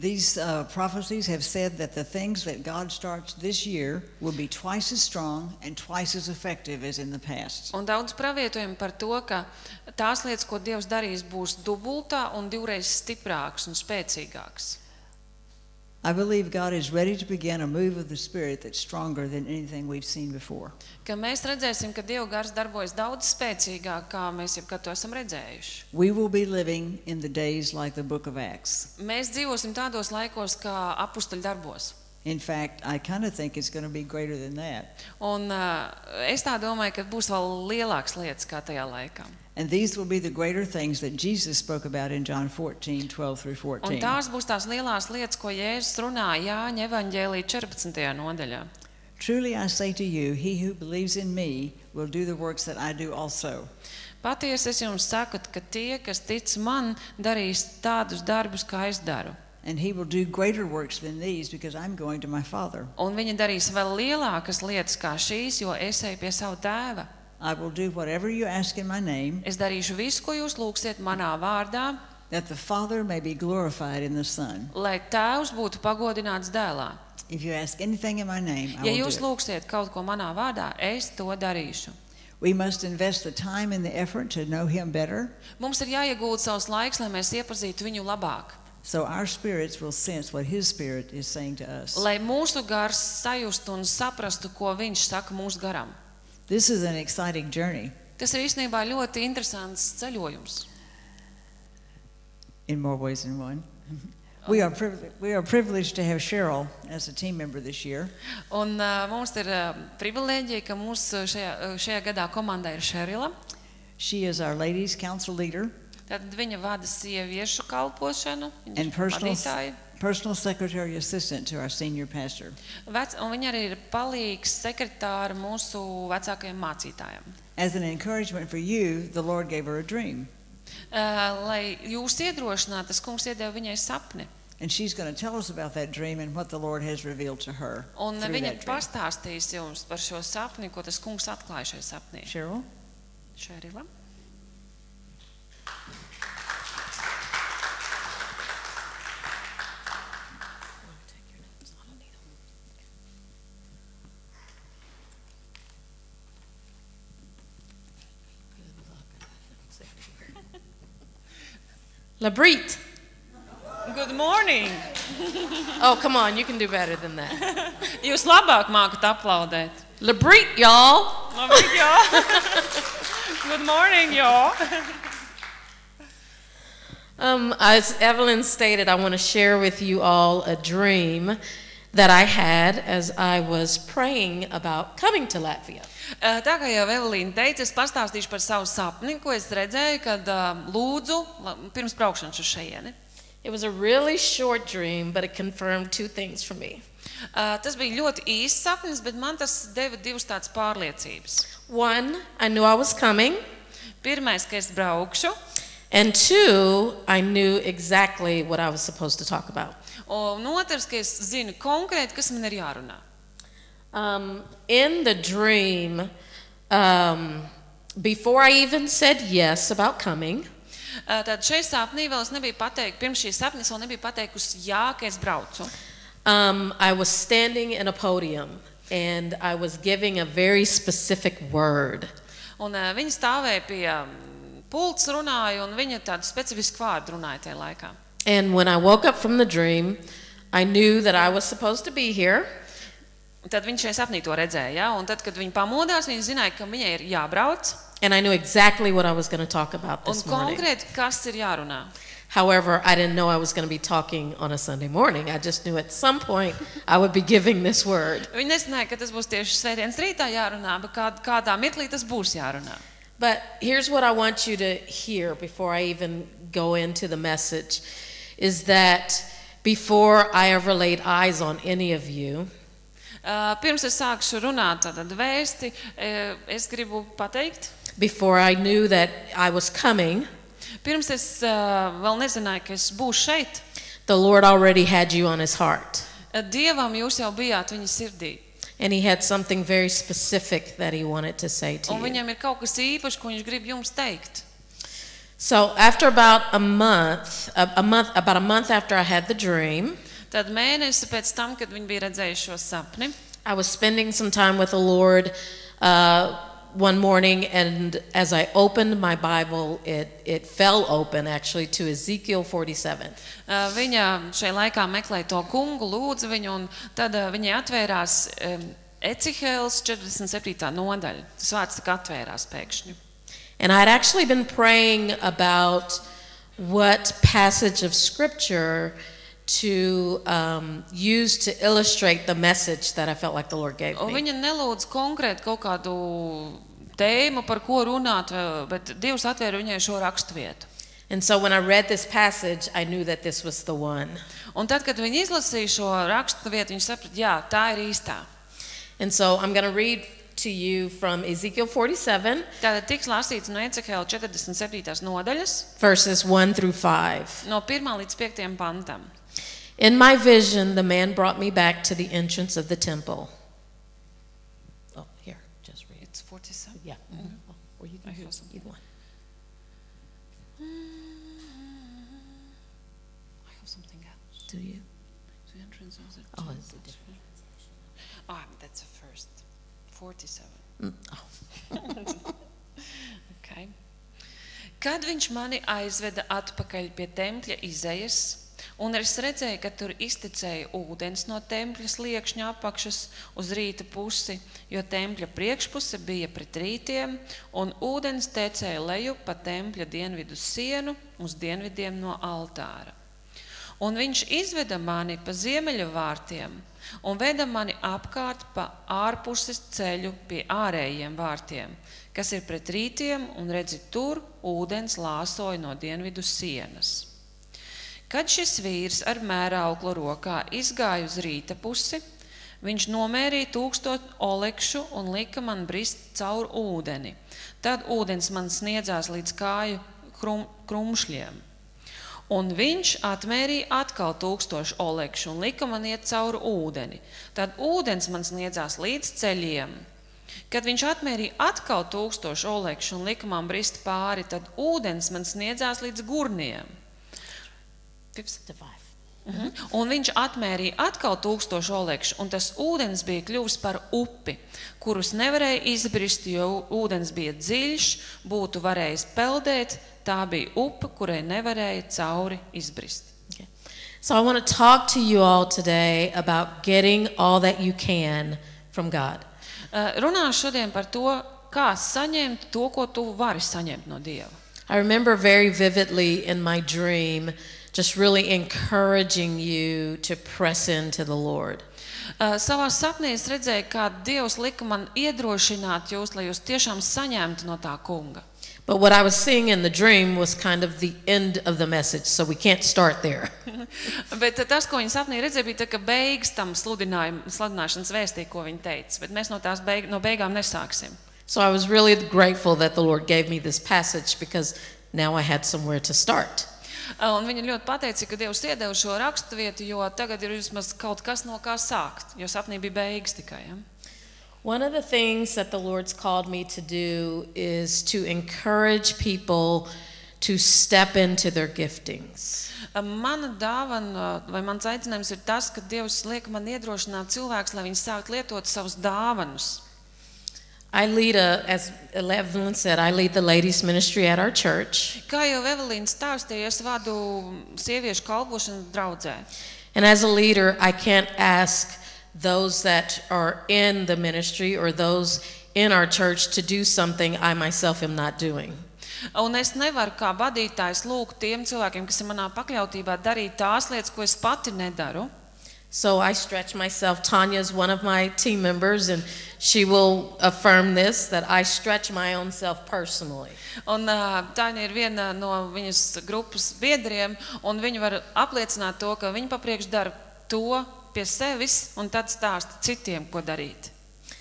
These uh, prophecies have said that the things that God starts this year will be twice as strong and twice as effective as in the past. Un daudz pravietojumi par to, ka tās lietas, ko Dievs darīs, būs dubultā un divreiz stiprāks un spēcīgāks. I believe God is ready to begin a move of the Spirit that's stronger than anything we've seen before. Ka mēs redzēsim, ka Dieva gars darbojas daudz spēcīgāk, kā mēs jebkad to esam redzējuši. We will be living in the days like the book of Acts. Mēs dzīvosim tādos laikos, kā apustuļu darbos. In fact, I kind of think it's going to be greater than that. Un uh, es tā domāju, ka būs vēl lielāks lietas kā tajā laikā. And these will be the greater things that Jesus spoke about in John fourteen, twelve through Un fourteen. tās būs tās lielās lietas, ko Jēzus runā Jāņa evaņģēlī četrpadsmitajā nodaļā. Truly I say to you, he who believes in me will do the works that I do also. Patiesi es jums saku, ka tie, kas tic man, darīs tādus darbus, kā es daru. And he will do greater works than these because I'm going to my Father. Un viņi darīs vēl lielākas lietas kā šīs, jo es eju pie savu tēva. I will do whatever you ask in my name, Es darīšu visu, ko jūs lūgsiet manā vārdā, that the Father may be glorified in the Son. lai tēvs būtu pagodināts dēlā. If you ask anything in my name, I Ja will jūs do it. lūgsiet kaut ko manā vārdā, es to darīšu. We must invest the time and the effort to know him better, Mums ir jāiegūda savs laiks, lai mēs iepazītu viņu labāk. so our spirits will sense what his Spirit is saying to us. Lai mūsu gars sajustu un saprastu, ko viņš saka mūsu garam. This is an exciting journey Tas ir īstenībā ļoti interesants ceļojums. in more ways than one. We are, privileged, we are privileged to have Cheryl as a team member this year. Un uh, mums ir uh, privilēģija, ka mūsu šajā, uh, šajā gadā komandā ir Šerila. She is our ladies' council leader Tad viņa vada sieviešu kalpošanu, viņa and ir personal, vadītāja. personal secretary assistant to our senior pastor. Vec, un viņa arī ir palīgs sekretāra mūsu vecākajiem mācītājiem. As an encouragement for you, the Lord gave her a dream. Uh, lai jūs iedrošinātu, tas kungs iedeva viņai sapni. And she's going to tell us about that dream and what the Lord has revealed to her Un through viņa that dream. pastāstīs jums par šo sapni, ko tas kungs atklāja šajā sapnī. Cheryl? Šerila. Labrit. Good morning! Oh, come on, you can do better than that. Jūs labāk mākat aplaudēt. Labrit, y'all. Labrīt, jā! Good morning, jā! Um, as Evelyn stated, I want to share with you all a dream that I had as I was praying about coming to Latvia. Uh, Tā kā jau Evelīna teica, es pastāstīšu par savu sapni, ko es redzēju, kad uh, lūdzu la- pirms braukšanas uz šejieni. It was a really short dream, but it confirmed two things for me. Uh, tas bija ļoti īsts sapnis, bet man tas deva divas tādas pārliecības. One, I knew I was coming, Pirmais, ka es braukšu, and two, I knew exactly what I was supposed to talk about. un otrs, ka es zinu konkrēti, kas man ir jārunā. Um, in the dream, um, before I even said yes about coming, Uh, Tad šeit sapnī vēl es nebiju pateikt, pirms šīs sapnis vēl nebiju pateikusi jā, ka es braucu. um, I was standing in a podium and I was giving a very specific word. Un uh, viņa stāvēja pie um, pults runāja, un viņa tādu specifisku vārdu runāja tajā laikā. And when I woke up from the dream, I knew that I was supposed to be here. Un tad viņš šajā sapnī to redzēja, ja? Un tad, kad viņa pamodās, viņa zināja, ka viņai ir jābrauc, And I knew exactly what I was going to talk about un this morning. konkrēti, kas ir jārunā. However, I didn't know I was going to be talking on a Sunday morning. I just knew at some point I would be giving this word. Viņa nezināja, ka tas būs tieši svētdienas rītā jārunā, bet kād, kādā mirklī tas būs jārunā. But here's what I want you to hear before I even go into the message, is that before I ever laid eyes on any of you, Uh, pirms es sākšu runāt tātad vēsti, uh, es gribu pateikt, before I knew that I was coming, pirms es uh, vēl nezināju, ka es būšu šeit, the Lord already had you on his heart. uh, Dievam jūs jau bijāt viņa sirdī. And he had something very specific that he wanted to say to Un you. viņam ir kaut kas īpašs, ko viņš grib jums teikt. So after about a month, a, a month, about a month after I had the dream, Tad mēnesi pēc tam, kad viņi bija redzējuši šo sapni, I was spending some time with the Lord uh, one morning, and as I opened my Bible, it, it fell open actually to Ezekiel forty-seven. uh, viņa šajā laikā meklēja to kungu, lūdza viņu, un tad uh, viņai atvērās um, Ecihēls četrdesmit septītā nodaļa. Tas vārds tā kā atvērās pēkšņi. And I'd actually been praying about what passage of scripture to um, use to illustrate the message that I felt like the Lord gave Un me. viņa nelūdz konkrēti kaut kādu tēmu, par ko runāt, bet Dievs atvēra viņai šo raksturvietu. And so when I read this passage, I knew that this was the one. Un tad, kad viņa izlasīja šo raksturvietu, viņa saprata, jā, tā ir īstā. And so I'm going to read to you from Ezekiel forty-seven, Tātad tiks lasīts no Ecehēla četrdesmit septītās nodaļas, verses one through five. no pirmā līdz piektajam pantam. In my vision, the man brought me back to the entrance of the temple. Oh, here, just read. It's forty-seven. Yeah. Oh, or you can I do have something. either one. I have something else. Do you? The entrance of the Oh, temple. it's a different. Ah, that's the first. forty-seven. Mm, oh. Okay. Kad viņš mani aizveda atpakaļ pie tempļa izejas, un es redzēju, ka tur iztecēja ūdens no tempļa sliekšņa apakšas uz rīta pusi, jo tempļa priekšpuse bija pret rītiem, un ūdens tecēja leju pa tempļa dienvidu sienu uz dienvidiem no altāra. Un viņš izveda mani pa ziemeļa vārtiem un veda mani apkārt pa ārpuses ceļu pie ārējiem vārtiem, kas ir pret rītiem, un redzi, tur ūdens lāsoja no dienvidu sienas. Kad šis vīrs ar mērauklu rokā izgāja uz rīta pusi, viņš nomērīja tūkstot olekšu un lika man brist caur ūdeni. Tad ūdens man sniedzās līdz kāju krum, krumšļiem. Un viņš atmērīja atkal tūkstošu olekšu un lika man iet cauri ūdeni. Tad ūdens man sniedzās līdz ceļiem. Kad viņš atmērīja atkal tūkstošu olekšu un lika man brist pāri, tad ūdens man sniedzās līdz gurniem. To five. Mhm. Un viņš atmērīja atkal tūkstošu olekšu, un tas ūdens bija kļuvis par upi, kurus nevarēja izbrist, jo ūdens bija dziļš, būtu varējis peldēt, tā bija upe, kurai nevarēja cauri izbrist. Okay. So I want to talk to you all today about getting all that you can from God. Uh, Runāšu šodien par to, kā saņemt to, ko tu vari saņemt no Dieva. I remember very vividly in my dream just really encouraging you to press into the Lord. Uh, savā sapnī es redzēju, kā Dievs lika man iedrošināt jūs, lai jūs tiešām saņemtu no tā kunga. But what I was seeing in the dream was kind of the end of the message, so we can't start there. Bet tas, ko viņa sapnī redzēja, bija tā, ka beigas tam sludināšanas vēstī, ko viņa teica. Bet mēs no tās beig, no beigām nesāksim. So I was really grateful that the Lord gave me this passage because now I had somewhere to start. Un viņa ļoti pateica, ka Dievs iedeva šo raksturvietu, jo tagad ir vismaz kaut kas, no kā sākt, jo sapnī bija beigas tikai. Ja? One of the things that the Lord's called me to do is to encourage people to step into their giftings. Mana dāvana, vai mans aicinājums ir tas, ka Dievs liek man iedrošināt cilvēkus, lai viņi sākt lietot savus dāvanus. I lead a, as Evelyn said, I lead the ladies ministry at our church. Kā jau Evelīna stāstīja, es vadu sieviešu kalpošanu draudzē. And as a leader, I can't ask those that are in the ministry or those in our church to do something I myself am not doing. Un es nevaru kā vadītājs lūgt tiem cilvēkiem, kas ir manā pakļautībā, darīt tās lietas, ko es pati nedaru. So I stretch myself. Tanya is one of my team members, and she will affirm this, that I stretch my own self personally. Un uh, Tāņa ir viena no viņas grupas biedriem, un viņa var apliecināt to, ka viņa papriekš dara to pie sevis, un tad stāsta citiem, ko darīt.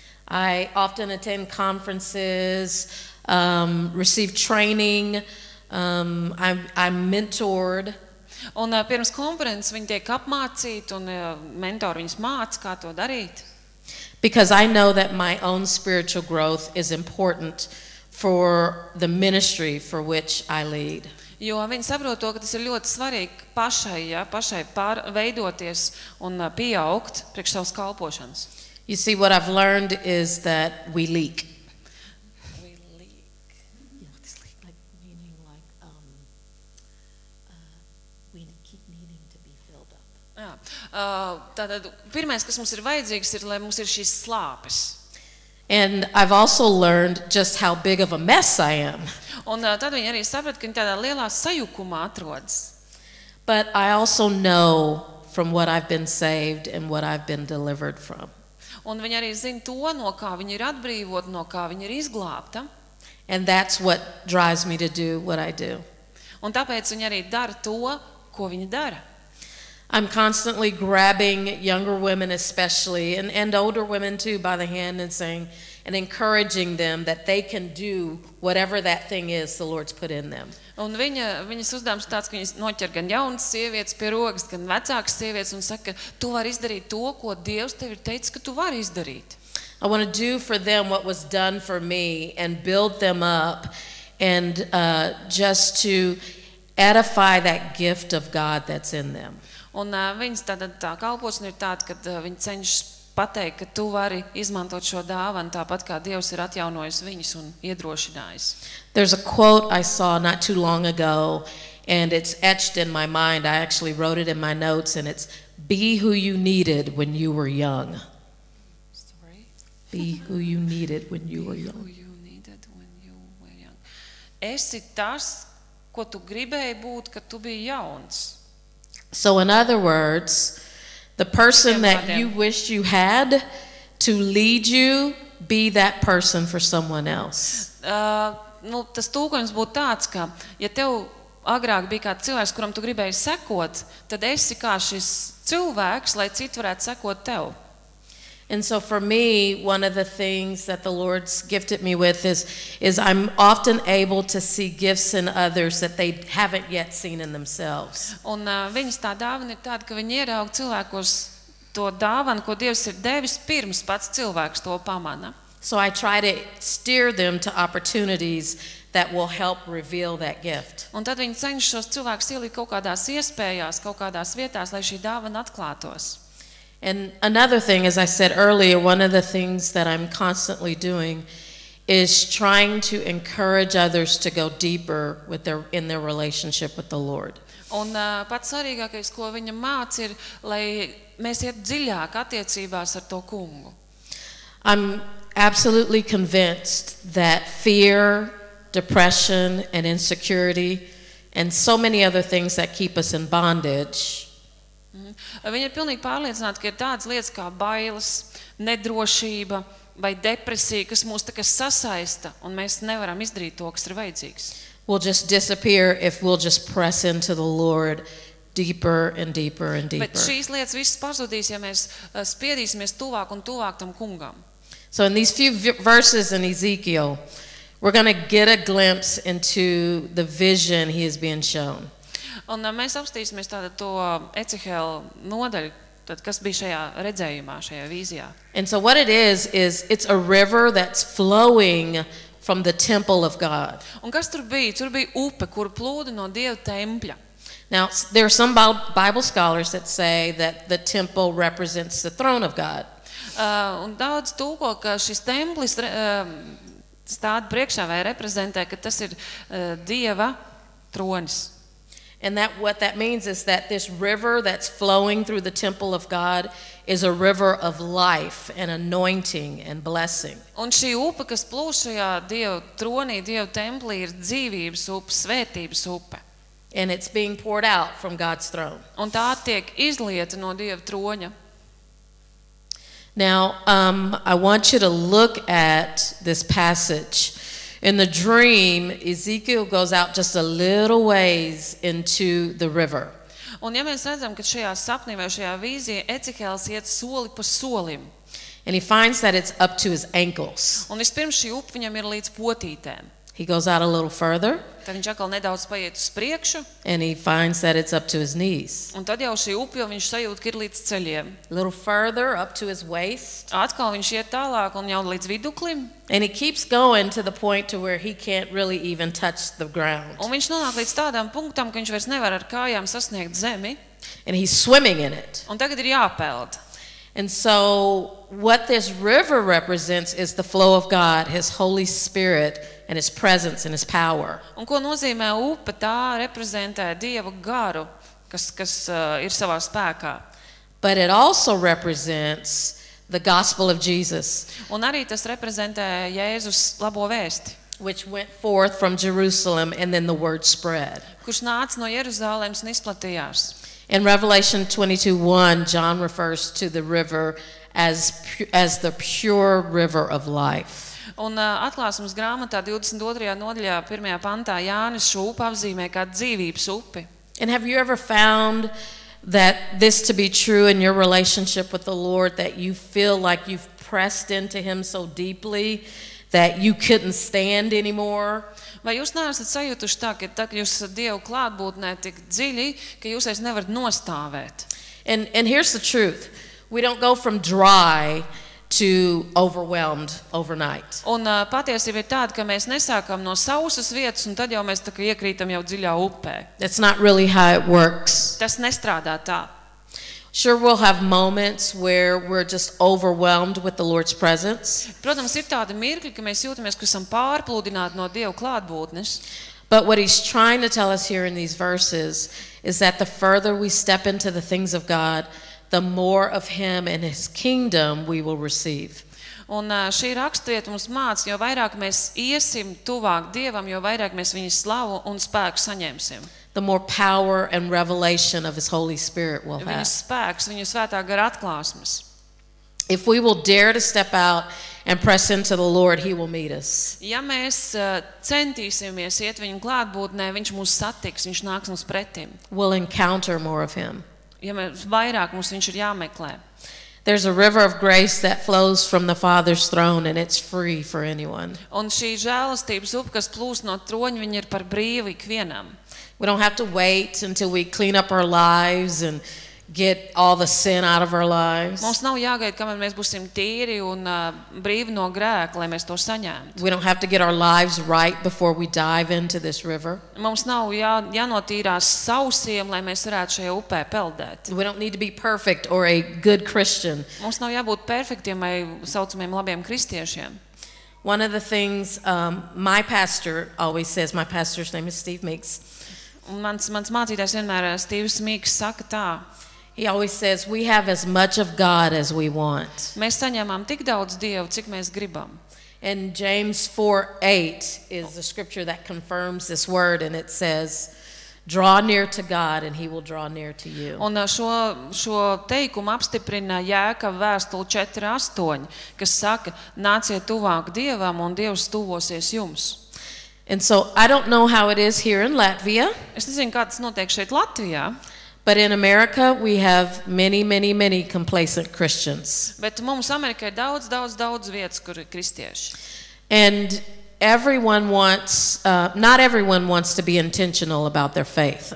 I often attend conferences, um, receive training, um, I'm, I'm mentored. Un uh, pirms konferences viņi tiek apmācīti, un uh, mentori viņus māca, kā to darīt. Because I know that my own spiritual growth is important for the ministry for which I lead. Jo viņi saprot to, ka tas ir ļoti svarīgi pašai, ja, pašai pārveidoties un uh, pieaugt priekš savas kalpošanas. You see, what I've learned is that we leak. We leak. Yeah, this leak, like meaning like um, uh, we keep needing to be filled up. Jā. Uh, tātad pirmais, kas mums ir vajadzīgs, ir, lai mums ir šīs slāpes. And I've also learned just how big of a mess I am. Un uh, tad viņi arī saprata, ka viņi tādā lielā sajukumā atrodas. But I also know from what I've been saved and what I've been delivered from. Un viņi arī zina to, no kā viņi ir atbrīvoti, no kā viņi ir izglābta. And that's what drives me to do what I do. Un tāpēc viņi arī dara to, ko viņi dara. I'm constantly grabbing younger women especially, and, and older women too, by the hand and saying, and encouraging them that they can do whatever that thing is the Lord's put in them. Un viņa, viņas uzdevums tāds, ka viņas noķer gan jaunas sievietes pie rokas, gan vecākas sievietes un saka, ka tu vari izdarīt to, ko Dievs tev ir teicis, ka tu vari izdarīt. I want to do for them what was done for me and build them up and uh, just to edify that gift of God that's in them. Un uh, viņas tāda tā kalpošana ir tāda, ka uh, viņi cenšas pateikt, ka tu vari izmantot šo dāvanu tāpat kā Dievs ir atjaunojis viņus un iedrošinājis. There's a quote I saw not too long ago, and it's etched in my mind. I actually wrote it in my notes, and it's, "Be who you needed when you were young." Sorry. Be who you needed when you were Who young. you needed when you were young. Esi tas, ko tu gribēji būt, kad tu biji jauns. So in other words, the person that you wish you had to lead you, be that person for someone else. Uh, nu, tas tūkojums būtu tāds, ka, ja tev agrāk bija kāds cilvēks, kuram tu gribēji sekot, tad esi kā šis cilvēks, lai citi varētu sekot tev. And so for me, one of the things that the Lord's gifted me with is, is I'm often able to see gifts in others that they haven't yet seen in themselves. Un uh, viņas tā dāvana ir tāda, ka viņi ieraug cilvēkos to dāvanu, ko Dievs ir devis pirms pats cilvēks to pamana. So I try to steer them to opportunities that will help reveal that gift. Un tad viņi cenšas šos cilvēkus ielikt kaut kādās iespējās, kaut kādās vietās, lai šī dāvana atklātos. And another thing, as I said earlier, one of the things that I'm constantly doing is trying to encourage others to go deeper with their, in their relationship with the Lord. Un uh, pats svarīgākais, ko viņa māca, ir, lai mēs iet dziļāk attiecībās ar to kungu. I'm absolutely convinced that fear, depression, and insecurity, and so many other things that keep us in bondage, Mm. Viņa ir pilnīgi pārliecināta, ka ir tādas lietas kā bailes, nedrošība vai depresija, kas mūs tā kā sasaista, un mēs nevaram izdarīt to, kas ir vajadzīgs. will just disappear if we'll just press into the Lord deeper and deeper and deeper. Bet šīs lietas visas pazudīs, ja mēs uh, spiedīsimies tuvāk un tuvāk tam kungam. So in these few v- verses in Ezekiel, we're going to get a glimpse into the vision he is being shown. Un uh, mēs apstīsimies tātad to Ecehela nodaļu, tad, kas bija šajā redzējumā, šajā vīzijā. And so what it is, is it's a river that's flowing from the temple of God. Un kas tur bija? Tur bija upe, kur plūda no Dieva tempļa. Now, s- there are some Bi- Bible scholars that say that the temple represents the throne of God. Uh, un daudz tūko, ka šis templis uh, stāda priekšā vai reprezentē, ka tas ir uh, Dieva tronis. And that what that means is that this river that's flowing through the temple of God is a river of life and anointing and blessing. Un šī upe, kas plūst šajā Dieva tronī, Dieva templī, ir dzīvības upe, svētības upe. And it's being poured out from God's throne. Un tā tiek izlieta no Dieva troņa. Now, um, I want you to look at this passage. In the dream, Ezekiel goes out just a little ways into the river. Un ja mēs redzam, ka šajā sapnī vai šajā vīzijā Ecehēls iet soli pa solim, And he finds that it's up to his ankles. un vispirms šī upe viņam ir līdz potītēm. He goes out a little further, Tad viņš atkal nedaudz paiet uz priekšu, and he finds that it's up to his knees. un tad jau šī upe jau viņš sajūt, ka ir līdz ceļiem. A little further, up to his waist. Atkal viņš iet tālāk un jau līdz viduklim, And he keeps going to the point to where he can't really even touch the ground. un viņš nonāk līdz tādam punktam, ka viņš vairs nevar ar kājām sasniegt zemi, And he's swimming in it. un tagad ir jāpeld. And so what this river represents is the flow of God, his Holy Spirit, and his presence and his power. Un ko nozīmē upe? Tā reprezentē Dieva garu, kas, kas uh, ir savā spēkā. But it also represents the gospel of Jesus, Un arī tas reprezentē Jēzus labo vēsti, which went forth from Jerusalem, and then the word spread. kurš nāca no Jeruzālēmas un izplatījās. In Revelation twenty-two one, John refers to the river as, pu- as the pure river of life. Un uh, atklāsmes grāmatā divdesmit otrajā nodaļā, pirmajā pantā, Jānis šo upi apzīmē kā dzīvības upi. And have you ever found that this to be true in your relationship with the Lord, that you feel like you've pressed into him so deeply that you couldn't stand anymore? Vai jūs neesat sajutuši tā, ka tad, kad jūs esat Dievu klātbūtnē tik dziļi, ka jūs vairs nevarat nostāvēt? And, and here's the truth. We don't go from dry to overwhelmed overnight. Un uh, patiesība ir tāda, ka mēs nesākam no sausas vietas, un tad jau mēs tā kā iekrītam jau dziļā upē. That's not really how it works. Tas nestrādā tā. Sure, we'll have moments where we're just overwhelmed with the Lord's presence. Protams, ir tādi mirkļi, ka mēs jūtamies, ka esam pārplūdināti no Dieva klātbūtnes. But what he's trying to tell us here in these verses is that the further we step into the things of God, the more of him and his kingdom we will receive. Un uh, šī raksturvieta mums māca, jo vairāk mēs iesim tuvāk Dievam, jo vairāk mēs viņa slavu un spēku saņemsim. The more power and revelation of his Holy Spirit we'll Viņa have. spēks, viņa svētā gara atklāsmes. If we will dare to step out and press into the Lord, he will meet us. Ja mēs uh, centīsimies iet viņa klātbūtnē, viņš mūs satiks, viņš nāks mums pretim. We'll encounter more of him. Ja mēs vairāk mums viņš ir jāmeklē. There's a river of grace that flows from the Father's throne, and it's free for anyone. Un šī žēlastības upe, kas plūst no troņa, viņa ir par brīvu ikvienam. We don't have to wait until we clean up our lives and get all the sin out of our lives. Mums nav jāgaida, kamēr mēs būsim tīri un uh, brīvi no grēka, lai mēs to saņemtu. We don't have to get our lives right before we dive into this river. Mums nav jā, jānotīrās sausiem, lai mēs varētu šajā upē peldēt. We don't need to be perfect or a good Christian. Mums nav jābūt perfektiem vai saucamiem labiem kristiešiem. One of the things um, my pastor always says, my pastor's name is Steve Meeks, Un mans, mans mācītājs vienmēr, Stīvs Mīks, saka tā: he always says, we have as much of God as we want. mēs saņemam tik daudz Dievu, cik mēs gribam. And James four eight is the scripture that confirms this word, and it says, draw near to God and he will draw near to you. Un ā, šo, šo teikumu apstiprina Jēkaba vēstule četri astoņi, kas saka: nāciet tuvāk Dievam un Dievs tuvosies jums. And so I don't know how it is here in Latvia, Es nezinu, kā tas notiek šeit Latvijā, but in America we have many, many, many complacent Christians. bet mums Amerikā ir daudz, daudz, daudz vietas, kur ir kristieši. And everyone wants, uh, not everyone wants to be intentional about their faith.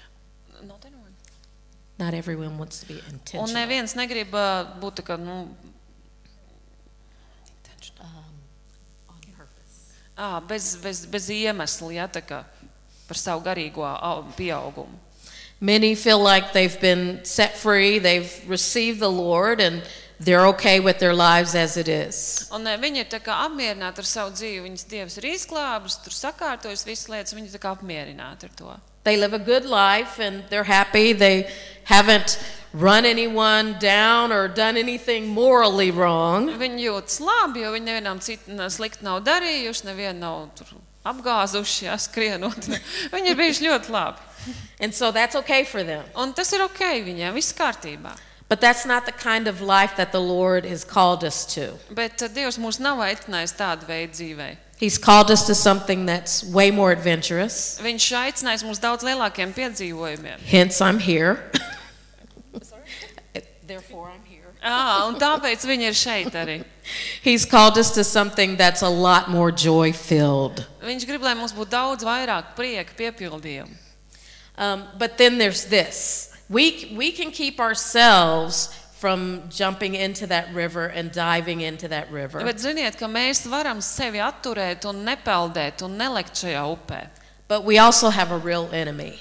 Not everyone wants to be Un intentional. neviens negrib ā, būt tā kā, nu, ā, bez, bez, bez iemesla, ja, tā kā par savu garīgo ā, pieaugumu. Many feel like they've been set free, they've received the Lord, and they're okay with their lives as it is. Un ā, viņi ir tā kā apmierināti ar savu dzīvi, viņas Dievs ir izglābis, tur sakārtojis visas lietas, viņi ir tā kā apmierināti ar to. They live a good life and they're happy. They haven't run anyone down or done anything morally wrong. Viņi jūtas labi, jo viņi nevienam citu slikti nav darījuši, nevienu nav tur apgāzuši, ja, skrienot. Viņi ir bijuši ļoti labi. And so that's okay for them. Un tas ir ok viņiem, viss kārtībā. But that's not the kind of life that the Lord has called us to. Bet uh, Dievs mūs nav aicinājis tādu veidu dzīvei. He's called us to something that's way more adventurous. Viņš aicinājis mūs daudz lielākiem piedzīvojumiem. Hence, I'm here. Therefore, I'm here. À, un tāpēc viņi ir šeit arī. He's called us to something that's a lot more joy filled. Viņš grib, lai mums būtu daudz vairāk prieka piepildījumu. Um, but then there's this. We, we can keep ourselves from jumping into that river and diving into that river. Bet ziniet, ka mēs varam sevi atturēt un nepeldēt un nelekt šajā upē. But we also have a real enemy.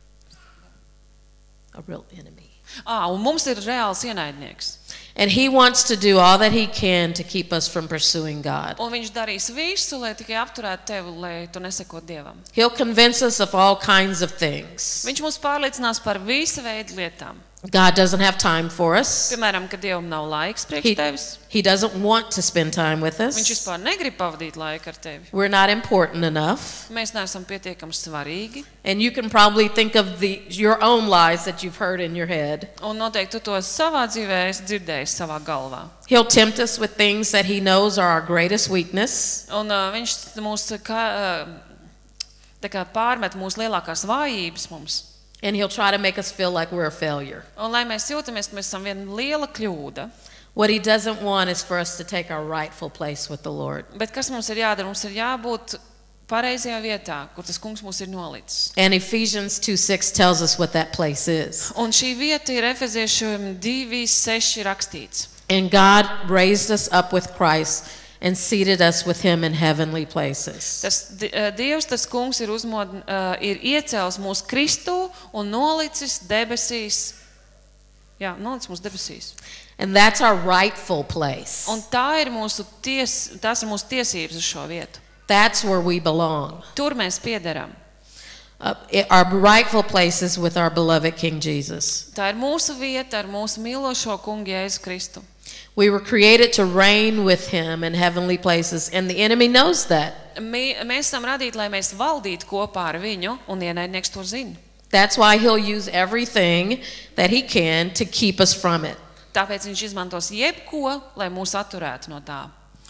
A real enemy. À, un mums ir reāls ienaidnieks. And he wants to do all that he can to keep us from pursuing God. Un viņš darīs visu, lai tikai apturētu tevi, lai tu neseko Dievam. He'll convince us of all kinds of things. Viņš mūs pārliecinās par visu veidu lietām. God doesn't have time for us. Piemēram, ka Dievam nav laiks priekš He, tevis. he doesn't want to spend time with Viņš us. vispār negrib pavadīt laiku ar tevi. We're not important enough. Mēs neesam pietiekami svarīgi. And you can probably think of the, your own lies that you've heard in your head. Un noteikti tu to savā dzīvē esi dzirdējis savā galvā. He'll tempt us with things that he knows are our greatest weakness. Un uh, viņš mūs kā, uh, tā kā pārmet mūsu lielākās vājības mums. And he'll try to make us feel like we're a failure. Un lai mēs jūtamies, ka mēs esam viena liela kļūda. What he doesn't want is for us to take our rightful place with the Lord. Bet kas mums ir jādara? Mums ir jābūt pareizajā vietā, kur tas kungs mūs ir nolicis. And Ephesians two six tells us what that place is. Un šī vieta ir Efeziešiem divi seši rakstīts. And God raised us up with Christ and seated us with him in heavenly places. Tas uh, Dievs, tas kungs ir, uzmod, uh, ir iecēlis mūsu Kristū un nolicis debesīs. Jā, nolicis mūsu debesīs. And that's our rightful place. Un tā ir mūsu ties, tās ir mūsu tiesības uz šo vietu. That's where we belong. Tur mēs piederam. Uh, it- our rightful place is with our beloved King Jesus. Tā ir mūsu vieta ar mūsu mīlošo kungu Jēzu Kristu. We were created to reign with him in heavenly places, and the enemy knows that. Mī, mēs esam radīti, lai mēs valdītu kopā ar viņu, un ienaidnieks to zina. That's why he'll use everything that he can to keep us from it. Tāpēc viņš izmantos jebko, lai mūs atturētu no tā.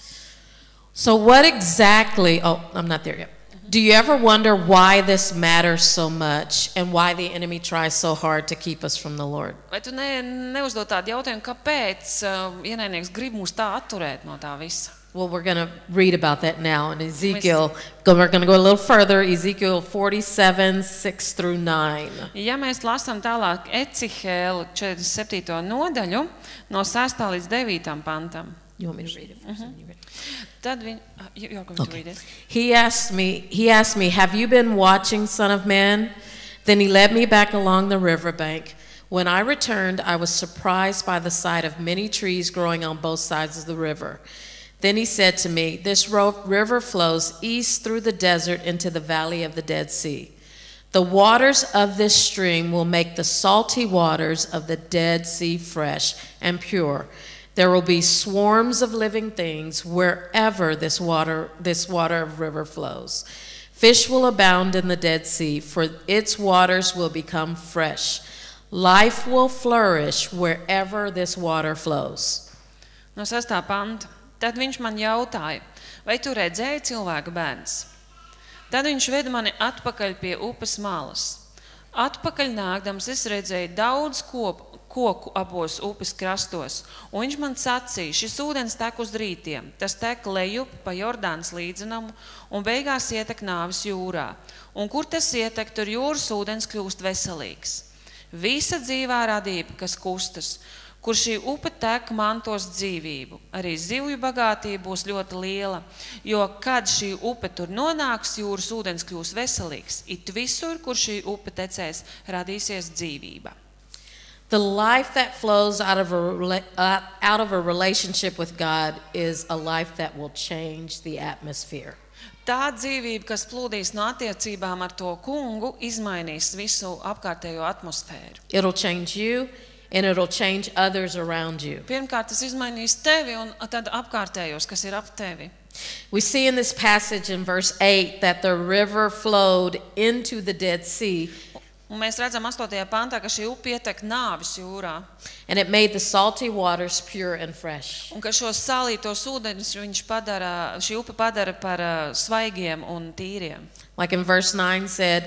So what exactly, oh, I'm not there yet. Do you ever wonder why this matters so much and why the enemy tries so hard to keep us from the Lord? Vai tu ne, neuzdod tādu jautājumu, kāpēc uh, ienaidnieks grib mūs tā atturēt no tā visa? Well, we're going to read about that now in Ezekiel. Go- We're going to go a little further, Ezekiel forty-seven, six through nine. Ja mēs lasām tālāk Ecihēlu četrdesmit septīto nodaļu no sestā līdz devītam pantam, You want me to read it first? You read it? tad viņi, uh, you- you're going to Okay. read it. He asked me, he asked me, "Have you been watching, Son of Man?" Then he led me back along the riverbank. When I returned, I was surprised by the sight of many trees growing on both sides of the river. Then he said to me, "This ro- river flows east through the desert into the valley of the Dead Sea. The waters of this stream will make the salty waters of the Dead Sea fresh and pure. There will be swarms of living things wherever this water, this water of river flows. Fish will abound in the Dead Sea, for its waters will become fresh. Life will flourish wherever this water flows." No sestā panta. Tad viņš man jautāja, vai tu redzēji cilvēka bērns? Tad viņš veda mani atpakaļ pie upes malas. Atpakaļ nākdams es redzēju daudz kopu, koku abos upes krastos, un viņš man sacīja, šis ūdens tek uz rītiem, tas tek lejup pa Jordānas līdzenumu un beigās ietek Nāves jūrā. Un kur tas ietek, tur jūras ūdens kļūst veselīgs. Visa dzīvā radība, kas kustas, kur šī upe tek, mantos dzīvību. Arī zivju bagātība būs ļoti liela, jo, kad šī upe tur nonāks, jūras ūdens kļūs veselīgs. It visur, kur šī upe tecēs, radīsies dzīvība. The life that flows out of a rela- uh, out of a relationship with God is a life that will change the atmosphere. Tā dzīvība, kas plūdīs no attiecībām ar to kungu, izmainīs visu apkārtējo atmosfēru. It'll change you and it'll change others around you. Pirmkārt, tas izmainīs tevi un tad apkārtējos, kas ir ap tevi. We see in this passage in verse eight that the river flowed into the Dead Sea Un mēs redzam astotajā pantā, ka šī upe ietek Nāves jūrā, and it made the salty waters pure and fresh. un ka šos salītos ūdeņus viņš padara, šī upe padara par uh, svaigiem un tīriem. Like in verse nine said,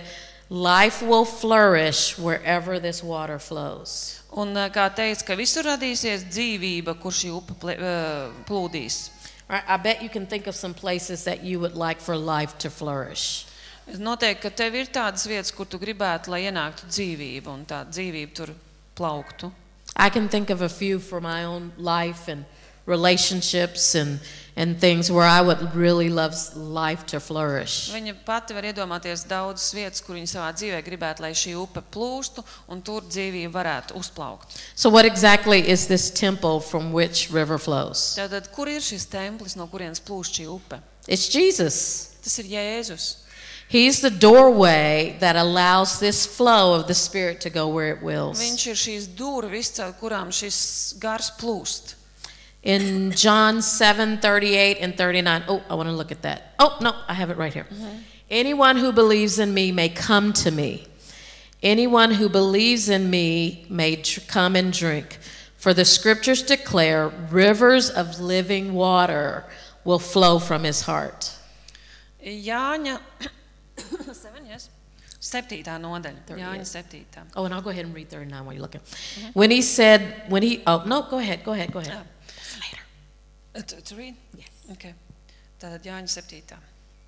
life will flourish wherever this water flows. Un uh, kā teica, ka visur radīsies dzīvība, kur šī upe ple- uh, plūdīs. Right, I bet you can think of some places that you would like for life to flourish. Es noteikti, ka tev ir tādas vietas, kur tu gribētu, lai ienāktu dzīvība un tā dzīvība tur plauktu. I can think of a few for my own life and relationships and, and things where I would really love life to flourish. Viņa pati var iedomāties daudzas vietas, kur viņa savā dzīvē gribētu, lai šī upe plūstu un tur dzīvība varētu uzplaukt. So what exactly is this temple from which river flows? Tātad, kur ir šis templis, no kurienes plūst šī upe? It's Jesus. Tas ir Jēzus. He's the doorway that allows this flow of the Spirit to go where it wills. Viņš ir šīs durvis, caur kurām šis gars plūst. In John seven thirty-eight and thirty-nine, oh, I want to look at that. Oh, no, I have it right here. Anyone who believes in me may come to me. Anyone who believes in me may tr- come and drink. For the scriptures declare rivers of living water will flow from his heart. Jāņa seven, yes. septītā nodaļa. Jāņa septītā. Oh, and I'll go ahead and read thirty-nine while you're looking. When he said, when he, oh, no, go ahead, go ahead, go ahead. Later. Uh, To, to read? Yes. Okay. Tātad Jāņa septītā.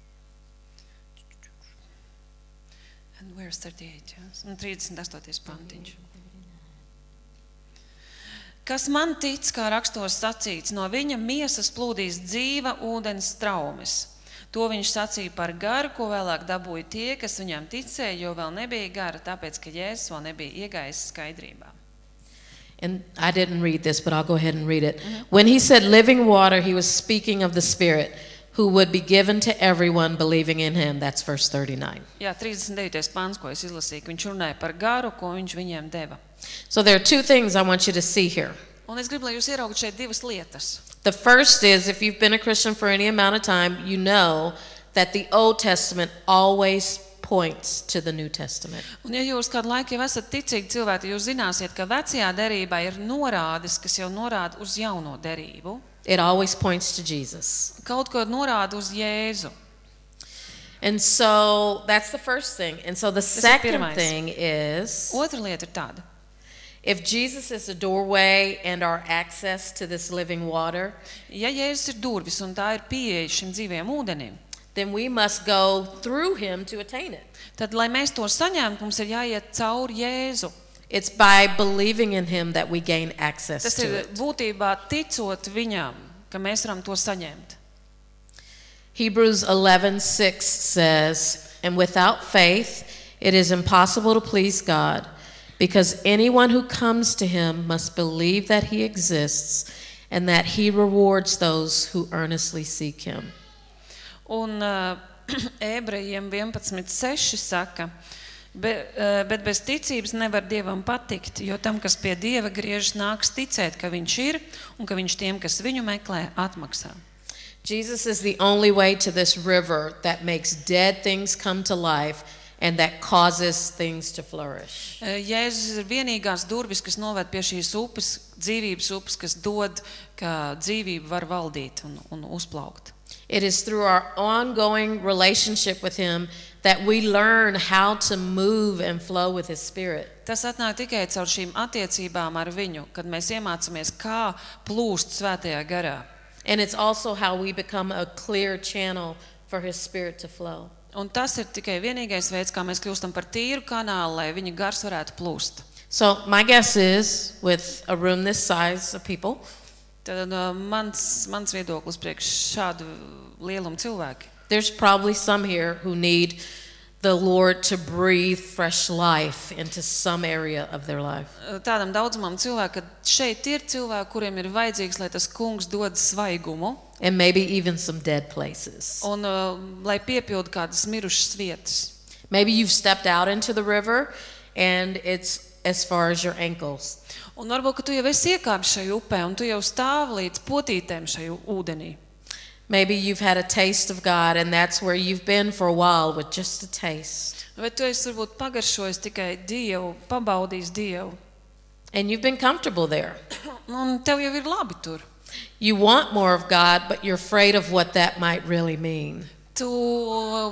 And where's thirty-eight? Yes? Un trīsdesmit astotais pantiņš. Kas man tic, kā rakstos sacīts, no viņa miesas plūdīs dzīva ūdens straumes. To viņš sacīja par garu, ko vēlāk dabūja tie, kas viņam ticēja, jo vēl nebija gara, tāpēc, ka Jēzus vēl nebija iegājis skaidrībā. And I didn't read this, but I'll go ahead and read it. When he said living water, he was speaking of the Spirit who would be given to everyone believing in him. That's verse thirty-nine. Jā, trīsdesmit devītais pants, ko es izlasīju, ka viņš runāja par garu, ko viņš viņiem deva. So there are two things I want you to see here. Un es gribu, lai jūs ieraugat šeit divas lietas. The first is, if you've been a Christian for any amount of time, you know that the Old Testament always points to the New Testament. Un ja jūs kādu laiku jau esat ticīgi cilvēki, jūs zināsiet, ka vecajā derībā ir norādes, kas jau norāda uz jauno derību. It always points to Jesus. Kaut ko norāda uz Jēzu. And so that's the first thing. And so the ir second pirmais. thing is, Otra lieta ir tāda. if Jesus is the doorway and our access to this living water, Ja Jēzus ir durvis un tā ir pieeja šim dzīvajam ūdenim, then we must go through him to attain it. tad, lai mēs to saņemtu, mums ir jāiet cauri Jēzu. It's by believing in him that we gain access Tas to ir it. būtībā ticot viņam, ka mēs varam to saņemt. Hebrews eleven six says, and without faith it is impossible to please God, because anyone who comes to him must believe that he exists and that he rewards those who earnestly seek him. Un uh, ebrejiem vienpadsmit seši saka, be, uh, bet bez ticības nevar Dievam patikt, jo tam, kas pie Dieva griežas, nāks ticēt, ka viņš ir un ka viņš tiem, kas viņu meklē, atmaksā. Jesus is the only way to this river that makes dead things come to life and that causes things to flourish. Uh, Jēzus ir vienīgās durvis, kas noved pie šīs upes, dzīvības upes, kas dod, ka dzīvība var valdīt un, un uzplaukt. It is through our ongoing relationship with him that we learn how to move and flow with his Spirit. Tas atnāk tikai caur šīm attiecībām ar viņu, kad mēs iemācāmies, kā plūst svētajā garā. And it's also how we become a clear channel for his Spirit to flow. Un tas ir tikai vienīgais veids, kā mēs kļūstam par tīru kanālu, lai viņa gars varētu plūst. So my guess is, with a room this size of people, Tad uh, mans, mans viedoklis priekš šādu lielumu cilvēki. there's probably some here who need the Lord to breathe fresh life into some area of their life. Uh, Tādam daudzumam cilvēku, ka šeit ir cilvēki, kuriem ir vajadzīgs, lai tas kungs dod svaigumu And maybe even some dead places. un uh, lai piepildu kādas mirušas vietas. Maybe you've stepped out into the river and it's as far as your ankles. Un varbūt, ka tu jau esi iekāpis šai upē un tu jau stāv līdz potītēm šai ūdenī. Maybe you've had a taste of God and that's where you've been for a while with just a taste. Vai tu esi varbūt pagaršojis tikai Dievu, pabaudījis Dievu, And you've been comfortable there. un tev jau ir labi tur. You want more of God, but you're afraid of what that might really mean. Tu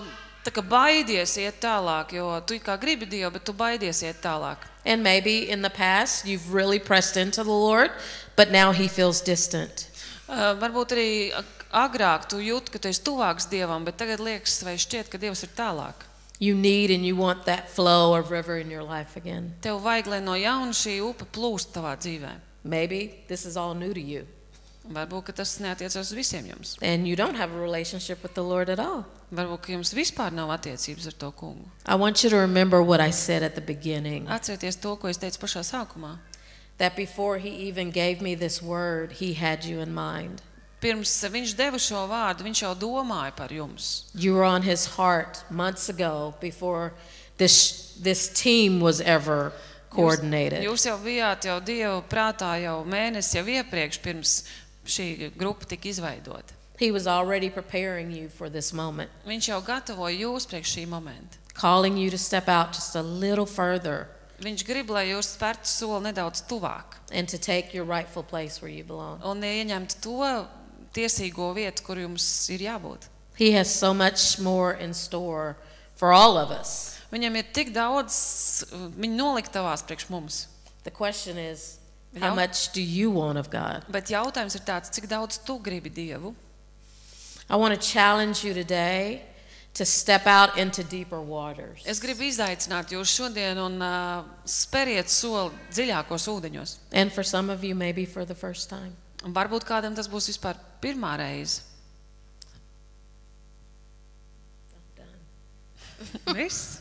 tā kā baidies iet tālāk, jo tu kā gribi Dievu, bet tu baidies iet tālāk. And maybe in the past you've really pressed into the Lord, but now he feels distant. Uh, varbūt arī agrāk tu jūt, ka tu esi tuvāks Dievam, bet tagad liekas vai šķiet, ka Dievs ir tālāk. You need and you want that flow of river in your life again. Tev vajag, lai no jauna šī upe plūst tavā dzīvē. Maybe this is all new to you. Varbūt, ka tas neatiecas uz visiem jums. And you don't have a relationship with the Lord at all. Varbūt, ka jums vispār nav attiecības ar to kungu. I want you to remember what I said at the beginning. Atcerieties to, ko es teicu pašā sākumā. That before he even gave me this word, he had you in mind. Pirms viņš deva šo vārdu, viņš jau domāja par jums. You were on his heart months ago before this, this team was ever coordinated. Jūs, jūs jau bijāt jau Dievu prātā jau mēnesi jau iepriekš, pirms šī grupa tika izveidota. He was already preparing you for this moment. Viņš jau gatavoja jūs priekš šī momenta. Calling you to step out just a little further. Viņš grib, lai jūs spērtu soli nedaudz tuvāk. And to take your rightful place where you belong. Un ieņemt to tiesīgo vietu, kur jums ir jābūt. He has so much more in store for all of us. Viņam ir tik daudz, viņa noliktavās priekš mums. The question is, how much do you want of God? Bet jautājums ir tāds, cik daudz tu gribi Dievu? I want to challenge you today to step out into deeper waters. Es gribu izaicināt jūs šodien un uh, speriet soli dziļākos ūdeņos. And for some of you, maybe for the first time. Un varbūt kādam tas būs vispār pirmā reize. Viss?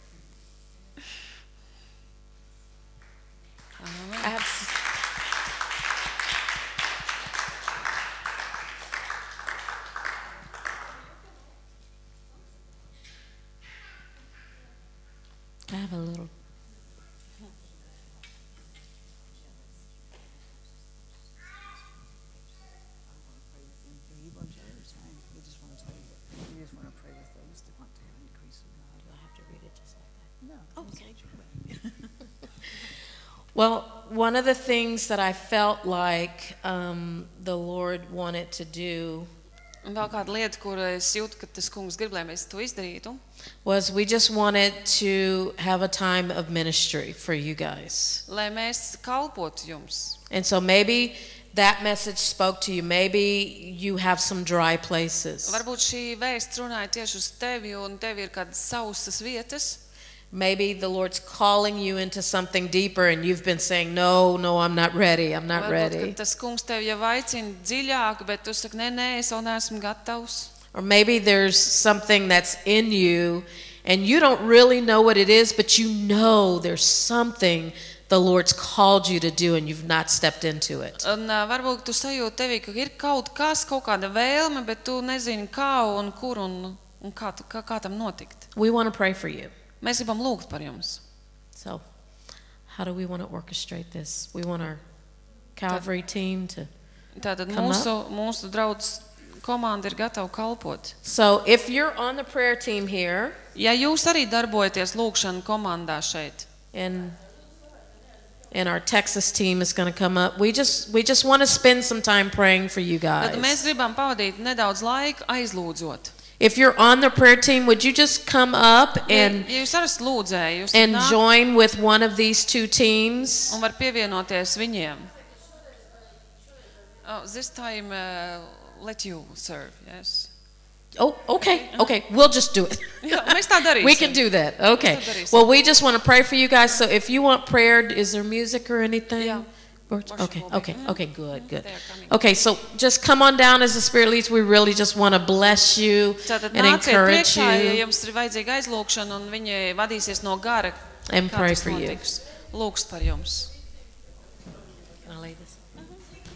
I have s- I have a little. You want to share time? You just want to tell you. You just want to pray with those that want to have an increase of God. Do I have to read it just like that? No. Okay. Well, one of the things that I felt like um, the Lord wanted to do Un vēl kāda lieta, kur es jūtu, ka tas kungs grib, lai mēs to izdarītu, was we just wanted to have a time of ministry for you guys. lai mēs kalpotu jums. And so maybe that message spoke to you. Maybe you have some dry places. Varbūt šī vēsts runāja tieši uz tevi, un tev ir kādas sausas vietas. Maybe the Lord's calling you into something deeper and you've been saying, no, no, I'm not ready, I'm not Varbūt, ready. ka tas kungs tevi jau aicina dziļāk, bet tu saki, nē, nē, es vēl neesmu gatavs. Or maybe there's something that's in you and you don't really know what it is, but you know there's something the Lord's called you to do and you've not stepped into it. Un uh, varbūt tu sajūti tevī, ka ir kaut kas, kaut kāda vēlme, bet tu nezini kā un kur un, un kā, tu, kā, kā tam notikt. We want to pray for you. Mēs gribam lūgt par jums. So, how do we want to orchestrate this? We want our Calvary team to. Tātad Come mūsu, mūsu draudz komanda ir gatava kalpot. So, if you're on the prayer team here, Ja jūs arī darbojaties lūgšana komandā šeit, and and our Texas team is going to come up, we just we just want to spend some time praying for you tad mēs guys. gribam pavadīt nedaudz laika aizlūdzot. If you're on the prayer team, would you just come up Ja, and ja jūs arī lūdzēji, jūs and nāk join with one of these two teams? un var pievienoties viņiem. Oh, this time uh, let you serve, yes. Oh, okay, okay, we'll just do it. Jā, mēs tā darīsim. We can do that. Okay. Mēs tā darīsim. Well, we just want to pray for you guys. So if you want prayer, is there music or anything? Yeah. Words? Worship Okay, will be. okay, Mhm. okay, good, good. They are coming. Okay, so just come on down as the Spirit leads. We really just want to bless you Tātad and nāciet encourage priekšā, ja you jums ir vajadzīga aizlūgšana un viņi vadīsies no gara, and kā pray tas for you. notiks. Lūgst par jums. Can I lay this?